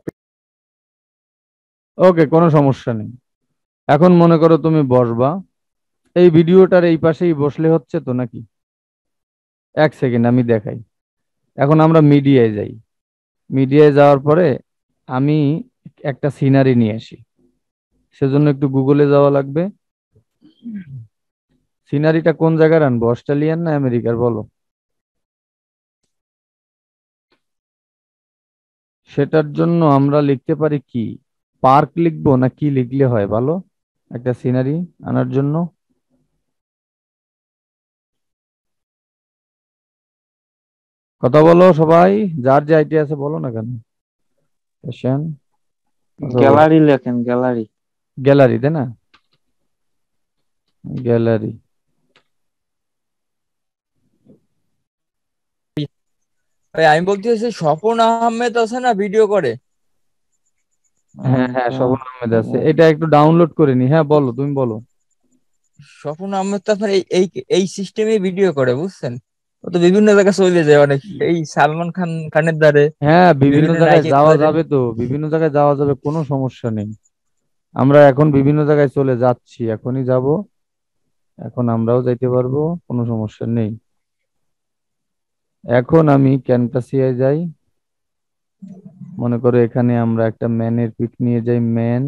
ওকে, কোনো সমস্যা নেই। এখন মনে করো তুমি বসবা, এই ভিডিওটার এই পাশেই বসলে হচ্ছে তো নাকি? এক সেকেন্ড আমি দেখাই। এখন আমরা মিডিয়ায় যাই, মিডিয়ায় যাওয়ার পরে আমি একটা সিনারি নিয়ে আসি, সেজন্য একটু গুগলে যাওয়া লাগবে। সিনারিটা কোন জায়গায় আনবো, অস্ট্রেলিয়ান না আমেরিকার বলো? সেটার জন্য আমরা লিখতে পারি কি, পার্ক লিখবো না কি লিখলে হয় ভালো একটা সিনারি আনার জন্য? কথা বলো সবাই, যার যে আইডিয়া আছে বলো না কেন। ফ্যাশন, কথা বলো। গ্যালারি লেখেন, গ্যালারি। গ্যালারি, তাই না? গ্যালারি। ভাই আমি বলতে চাইছি, স্বপন আহমেদ আছে না ভিডিও করে? হ্যাঁ হ্যাঁ, স্বপন আহমেদ আছে, এটা একটু ডাউনলোড করে নি। হ্যাঁ বলো, তুমি বলো। স্বপন আহমেদ তো আপনার এই এই এই সিস্টেমে ভিডিও করে, বুঝছেন? ও তো বিভিন্ন জায়গায় চলে যায় অনেক, এই সালমান খান খানের দ্বারে, হ্যাঁ, বিভিন্ন বিভিন্ন জায়গায় নায়িকার যাওয়া দ্বারে। যাবে, তো বিভিন্ন জায়গায় যাওয়া যাবে, কোনো সমস্যা নেই। আমরা এখন বিভিন্ন জায়গায় চলে যাচ্ছি, এখনই যাব, এখন আমরাও যাইতে পারবো, কোনো সমস্যা নেই। এখন আমি ক্যানভাসিয়ায় যাই, মনে করো এখানে আমরা একটা ম্যানের পিক নিয়ে যাই, ম্যান।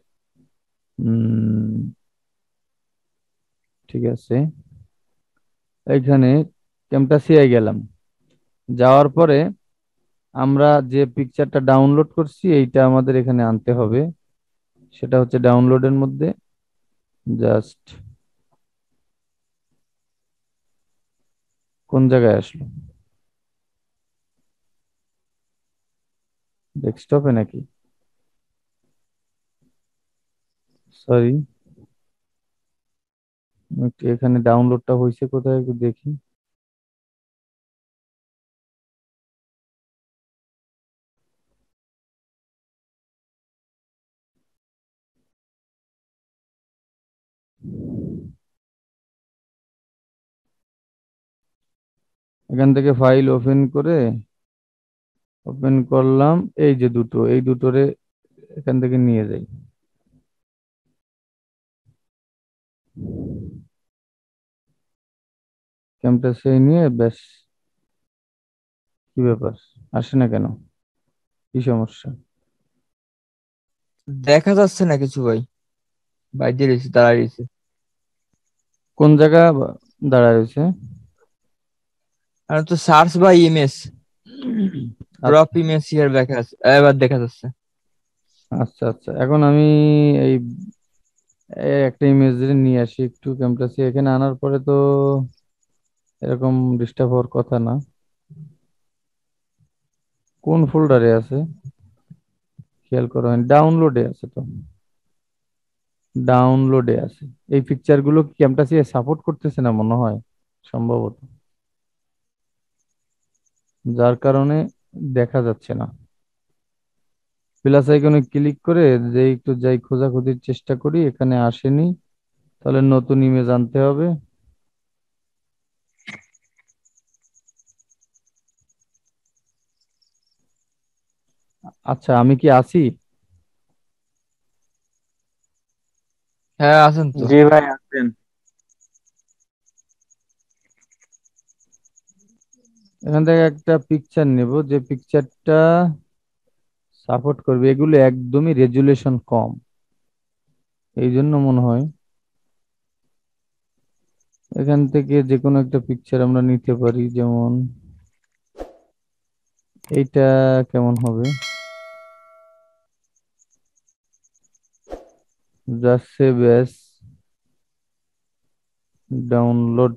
ঠিক আছে, এখানে ক্যাম্পাসিয়ায় গেলাম, যাওয়ার পরে আমরা যে পিকচারটা ডাউনলোড করছি এইটা আমাদের এখানে আনতে হবে। সেটা হচ্ছে ডাউনলোডের মধ্যে, জাস্ট কোন জায়গায় আসলো, ডেস্কটপে নাকি? সরি, একটু এখানে ডাউনলোডটা হয়েছে কোথায় একটু দেখি। এখান থেকে ফাইল ওপেন করে, ওপেন করলাম, এই যে দুটো, এই দুটোরে এখান থেকে নিয়ে যাই। ক্যাম্পাসে নিয়ে ব্যাস, কি ব্যাপার, আসে না কেন, কি সমস্যা? দেখা যাচ্ছে না কিছু ভাই, বাইরে রয়েছে, দাঁড়ায় রয়েছে। কোন জায়গা দাঁড়ায় রয়েছে? আর তো search by image, drop image here দেখা যাচ্ছে, এবার দেখা যাচ্ছে। আচ্ছা আচ্ছা, এখন আমি এই এই একটা ইমেজ নিয়ে আসি একটু ক্যাম্পাসে। এখানে আনার পরে তো এরকম ডিস্টার্ব হওয়ার কথা না। কোন ফোল্ডারে আছে খেয়াল করো, ডাউনলোডে আছে তো, ডাউনলোডে আছে। এই পিকচার গুলো কি ক্যাম্পাসে সাপোর্ট করতেছে না মনে হয়, সম্ভবত, যার কারণে দেখা যাচ্ছে না। প্লাস আইকনে ক্লিক করে যে একটু যাই খোঁজাখুঁজির চেষ্টা করি, এখানে আসেনি, তাহলে নতুন ইমেজ আনতে হবে। আচ্ছা, আমি কি আছি? হ্যাঁ আছেন তো। জি ভাই আছেন। এখান থেকে একটা পিকচার নেব, যে পিকচারটা সাপোর্ট করবে। এগুলো একদমই রেজুলেশন কম, এই জন্য মনে হয় এখান থেকে যে কোনো একটা পিকচার আমরা নিতে পারি। যেমন এইটা কেমন হবে? Just save as, download.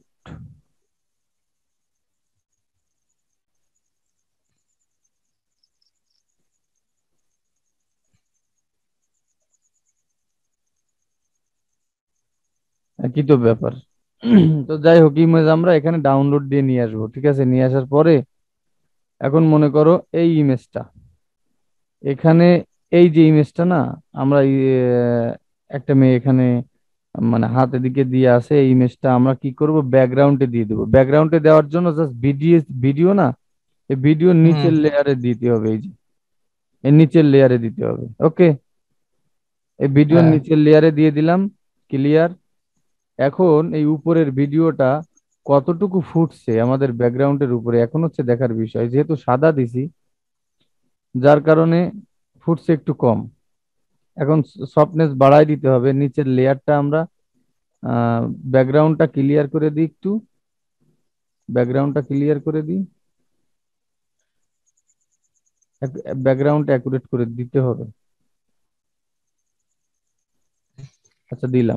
একই তো ব্যাপার। তো যাই হোক, ইমেজ আমরা এখানে ডাউনলোড দিয়ে নিয়ে আসবো। ঠিক আছে, নিয়ে আসার পরে এখন মনে করো এই ইমেজটা এখানে, এই যে ইমেজটা না, আমরা ইয়ে, একটা মেয়ে এখানে মানে হাতের দিকে দিয়ে আছে, এই ইমেজটা আমরা কি করব, ব্যাকগ্রাউন্ডে দিয়ে দেবো। ব্যাকগ্রাউন্ডে দেওয়ার জন্য জাস্ট ভিডিও, ভিডিও না, এই ভিডিওর হুম নিচের লেয়ারে দিতে হবে। এই যে এর নিচের লেয়ারে দিতে হবে। ওকে, এই ভিডিওর হ্যাঁ নিচের লেয়ারে দিয়ে দিলাম, ক্লিয়ার। এখন এই উপরের ভিডিওটা কতটুকু ফুটছে আমাদের ব্যাকগ্রাউন্ডের উপরে, এখন হচ্ছে দেখার বিষয়। যেহেতু সাদা দিছি, যার কারণে ফুটছে একটু কম। এখন সফটনেস বাড়াই দিতে হবে। নিচের লেয়ারটা আমরা ব্যাকগ্রাউন্ডটা ক্লিয়ার করে দিই একটু, ব্যাকগ্রাউন্ডটা ক্লিয়ার করে দিই, ব্যাকগ্রাউন্ডটা অ্যাকুরেট করে দিতে হবে। আচ্ছা, দিলাম।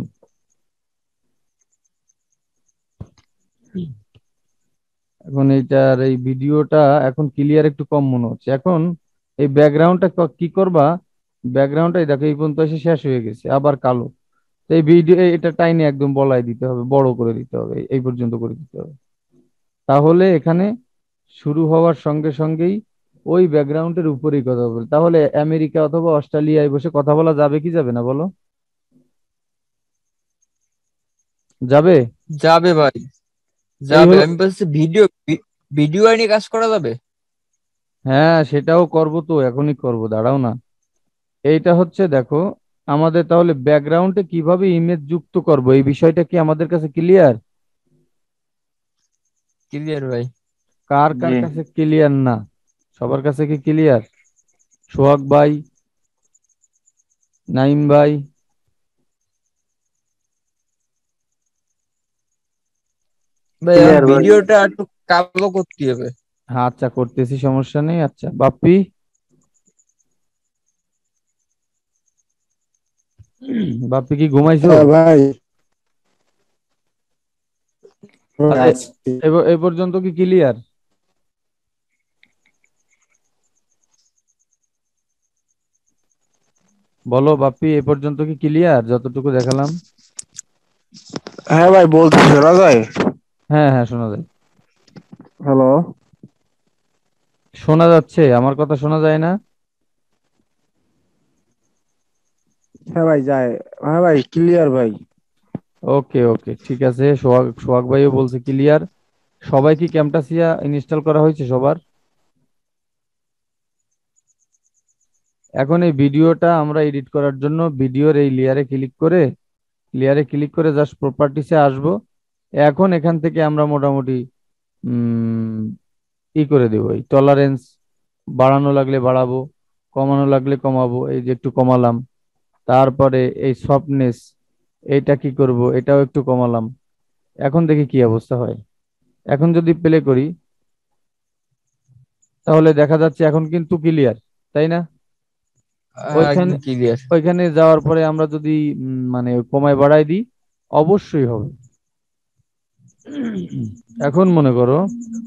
এখন এইটার এই ভিডিওটা এখন ক্লিয়ার একটু কম মনে হচ্ছে। এখন এই ব্যাকগ্রাউন্ডটা কি করবা, ব্যাকগ্রাউন্ডটাই দেখো এই পর্যন্ত এসে শেষ হয়ে গেছে, আবার কালো। তো এই ভিডিও এটা টাইনে একদম বলাই দিতে হবে, বড় করে দিতে হবে, এই পর্যন্ত করে দিতে হবে। তাহলে এখানে শুরু হওয়ার সঙ্গে সঙ্গেই ওই ব্যাকগ্রাউন্ডের উপরেই কথা বলে। তাহলে আমেরিকা অথবা অস্ট্রেলিয়ায় বসে কথা বলা যাবে কি যাবে না বলো? যাবে? যাবে ভাই, এই যাবে। হলো। আমি বলছি ভিডিও, ভিডিও নিয়ে কাজ করা যাবে। হ্যাঁ, সেটাও করব তো, এখনই করব, দাঁড়াও না। এইটা হচ্ছে দেখো, আমাদের তাহলে ব্যাকগ্রাউন্ডে কিভাবে ইমেজ যুক্ত করব, এই বিষয়টা কি আমাদের কাছে ক্লিয়ার? ক্লিয়ার ভাই। কার কার জি কাছে ক্লিয়ার না? সবার কাছে কি ক্লিয়ার? সোহাগ ভাই, নাইম ভাই? ভাই এখন ক্লিয়ার ভাই। ভিডিওটা একটু কালো করতে হবে। হ্যাঁ, আচ্ছা করতেছি, সমস্যা নেই। আচ্ছা বাপ্পি, বাপ্পি কি ঘুমাইছো? হ্যাঁ ভাই, হ্যাঁ, তাহলে আছি। এ- এ পর্যন্ত কি ক্লিয়ার? বলো বাপ্পি, এ পর্যন্ত কি ক্লিয়ার যতটুকু দেখালাম? হ্যাঁ ভাই, বলতে শোনা যায়? হ্যাঁ হ্যাঁ, শোনা যায়। হ্যালো। শোনা যাচ্ছে, আমার কথা শোনা যায় না? হ্যাঁ ভাই, যায়। হ্যাঁ ভাই, ক্লিয়ার ভাই। ওকে ওকে, ঠিক আছে। সোহাগ সোহাগ ভাইও বলছে ক্লিয়ার। সবাই কি ক্যামটাসিয়া ইনস্টল করা হয়েছে সবার? এখন এই ভিডিওটা আমরা এডিট করার জন্য ভিডিওর এই লেয়ারে ক্লিক করে, লেয়ারে ক্লিক করে জাস্ট প্রপার্টিসে আসবো। এখন এখান থেকে আমরা মোটামুটি উম ই করে দেবো, এই টলারেন্স বাড়ানো লাগলে বাড়াবো, কমানো লাগলে কমাবো। এই যে একটু কমালাম। তারপরে এই সফটনেস, এইটা কি করব, এটাও একটু কমালাম। এখন দেখি কি অবস্থা হয়। এখন যদি প্লে করি তাহলে দেখা যাচ্ছে এখন কিন্তু ক্লিয়ার, তাই না? হ্যাঁ, ওইখানে একদম ক্লিয়ার। ওইখানে যাওয়ার পরে আমরা যদি উম, মানে কমায় বাড়াই দিই অবশ্যই হবে। এখন মনে করো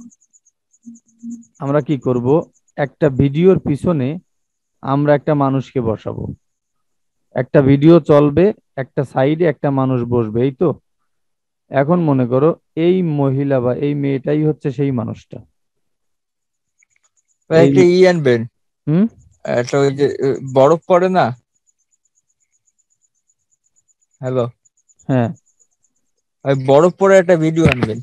আমরা কি করব, একটা ভিডিওর পিছনে আমরা একটা মানুষকে বসাবো, একটা ভিডিও চলবে, একটা সাইডে একটা মানুষ বসবে, এই তো। এখন মনে করো এই মহিলা বা এই মেয়েটাই হচ্ছে সেই মানুষটা। ভাই এই একটা ই আনবেন, হুম একটা ওই যে আহ, বরফ পড়ে না, হ্যালো, হ্যাঁ, ওই বরফ পড়ে একটা ভিডিও আনবেন।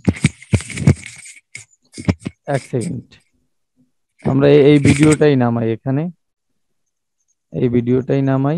এক সেকেন্ড, আমরা এই এই ভিডিওটাই নামাই এখানে, এই ভিডিওটাই নামাই।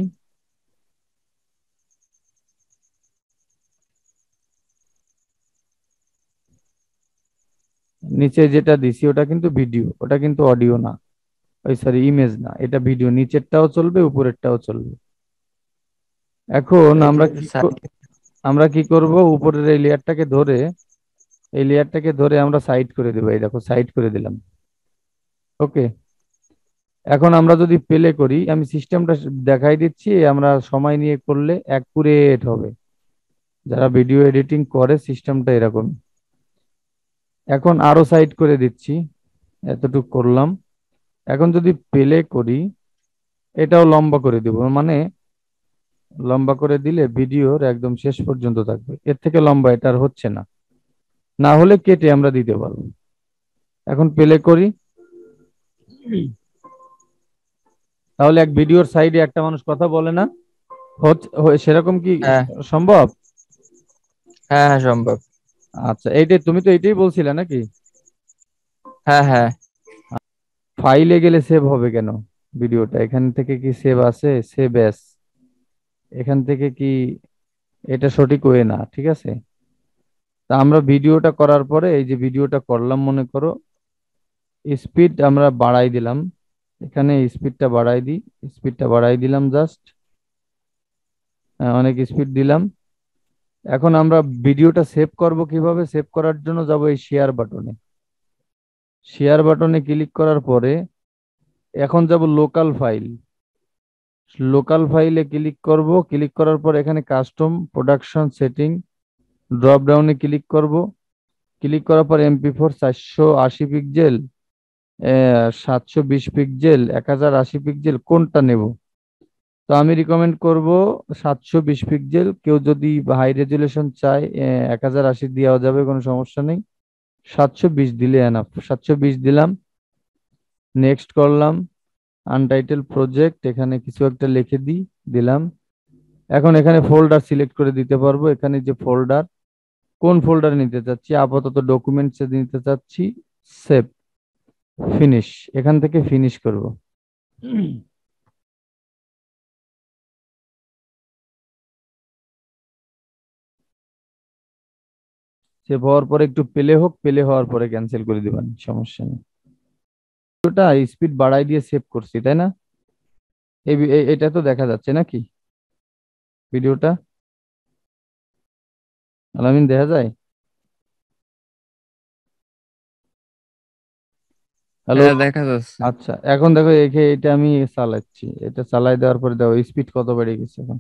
নিচে যেটা দিছি ওটা কিন্তু ভিডিও, ওটা কিন্তু অডিও না, ওই সরি ইমেজ না, এটা ভিডিও। নিচেরটাও চলবে উপরেরটাও চলবে। এখন এটা আমরা একটু কি ক- সাইড। আমরা কি করব, উপরের এই লেয়ারটাকে ধরে, এই লেয়ারটাকে ধরে আমরা সাইড করে দেবো, এই দেখো সাইড করে দিলাম। ওকে, এখন আমরা যদি প্লে করি, আমি সিস্টেমটা দেখাই দিচ্ছি, আমরা সময় নিয়ে করলে অ্যাকুরেট হবে। যারা ভিডিও এডিটিং করে সিস্টেমটা এরকম। এখন আরো সাইড করে দিচ্ছি, এতটুকু করলাম। এখন যদি প্লে করি, এটাও লম্বা করে দিব, মানে লম্বা করে দিলে ভিডিওর একদম শেষ পর্যন্ত থাকবে, এর থেকে লম্বা এটা আর হচ্ছে না, না হলে কেটে আমরা দিতে পারবো। এখন প্লে করি, তাহলে এক ভিডিওর সাইডে একটা মানুষ কথা বলে না, হচ্ছে- হয়- সেরকম কি হ্যাঁ, সম্ভব? হ্যাঁ, হ্যাঁ, সম্ভব। আচ্ছা, এইটাই, তুমি তো এইটাই বলছিলে নাকি? হ্যাঁ, হ্যাঁ, ফাইলে গেলে সেভ হবে কেন ভিডিওটা? এখান থেকে কি সেভ আছে? সেভ এস, এখান থেকে কি এটা সঠিক ওয়ে না, ঠিক আছে। তা আমরা ভিডিওটা করার পরে, এই যে ভিডিওটা করলাম মনে করো, স্পিড আমরা বাড়াই দিলাম, এখানে স্পিডটা বাড়াই দিই, স্পিডটা বাড়াই দিলাম জাস্ট, অনেক স্পিড দিলাম। এখন আমরা ভিডিওটা সেভ করব কিভাবে? সেভ করার জন্য যাব এই শেয়ার বাটনে, শেয়ার বাটনে ক্লিক করার পরে এখন যাব লোকাল ফাইল, লোকাল ফাইলে ক্লিক করব, ক্লিক করার পর এখানে কাস্টম প্রোডাকশন সেটিং ড্রপ ডাউনে ক্লিক করব, ক্লিক করার পর এমপি ফোর চারশো আশি পিক্সেল, সাতশো বিশ পিক্সেল, এক হাজার আশি পিক্সেল কোনটা নেব? তো আমি রিকমেন্ড করব সাতশো বিশ পিক্সেল। কেউ যদি হাই রেজুলেশন চায় এক হাজার আশি দেওয়া যাবে, কোনো সমস্যা নেই, সাতশো বিশ দিলে এনাফ। সাতশো বিশ দিলাম, নেক্সট করলাম, আনটাইটেল প্রজেক্ট এখানে কিছু একটা লিখে দিই, দিলাম। এখন এখানে ফোল্ডার সিলেক্ট করে দিতে পারবো, এখানে যে ফোল্ডার, কোন ফোল্ডার নিতে চাচ্ছি, আপাতত ডকুমেন্টসে নিতে চাচ্ছি, সেভ, ফিনিশ, এখান থেকে ফিনিশ করব। সেভ হওয়ার পরে একটু প্লে হোক, প্লে হওয়ার পরে ক্যান্সেল করে দিবেন, সমস্যা নেই। ওটা স্পিড বাড়াই দিয়ে সেভ করছি, তাই না? এই বি- এ- এটা তো দেখা যাচ্ছে নাকি ভিডিওটা? আলামিন, দেখা যায়? হ্যালো। হ্যাঁ, দেখা যাচ্ছে। আচ্ছা, এখন দেখো এখে এটা আমি চালাচ্ছি, এটা চালাই দেওয়ার পরে দেখো স্পিড কত বেড়ে গেছে এখন।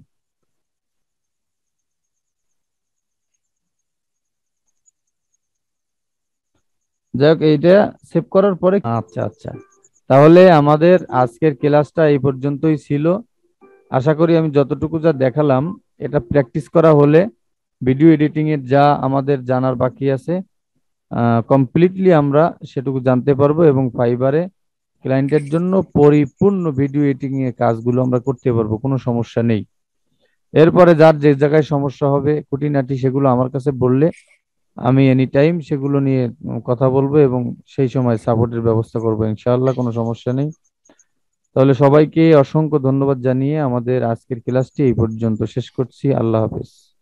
যাই হোক, এইটা সেভ করার পরে আচ্ছা আচ্ছা, তাহলে আমাদের আজকের ক্লাসটা এই পর্যন্তই ছিল। আশা করি আমি যতটুকু যা দেখালাম এটা প্র্যাকটিস করা হলে ভিডিও এডিটিং এর যা আমাদের জানার বাকি আছে কমপ্লিটলি আমরা সেটুকু জানতে পারবো, এবং ফাইবারে ক্লায়েন্টের জন্য পরিপূর্ণ ভিডিও এডিটিং এর কাজগুলো আমরা করতে পারবো, কোনো সমস্যা নেই। এরপরে যার যে জায়গায় সমস্যা হবে খুঁটিনাটি সেগুলো আমার কাছে বললে আমি এনি টাইম সেগুলো নিয়ে উম, কথা বলবো, এবং সেই সময় সাপোর্টের ব্যবস্থা করবো ইনশাআল্লাহ, কোনো সমস্যা নেই। তাহলে সবাইকে অসংখ্য ধন্যবাদ জানিয়ে আমাদের আজকের ক্লাসটি এই পর্যন্ত শেষ করছি। আল্লাহ হাফেজ।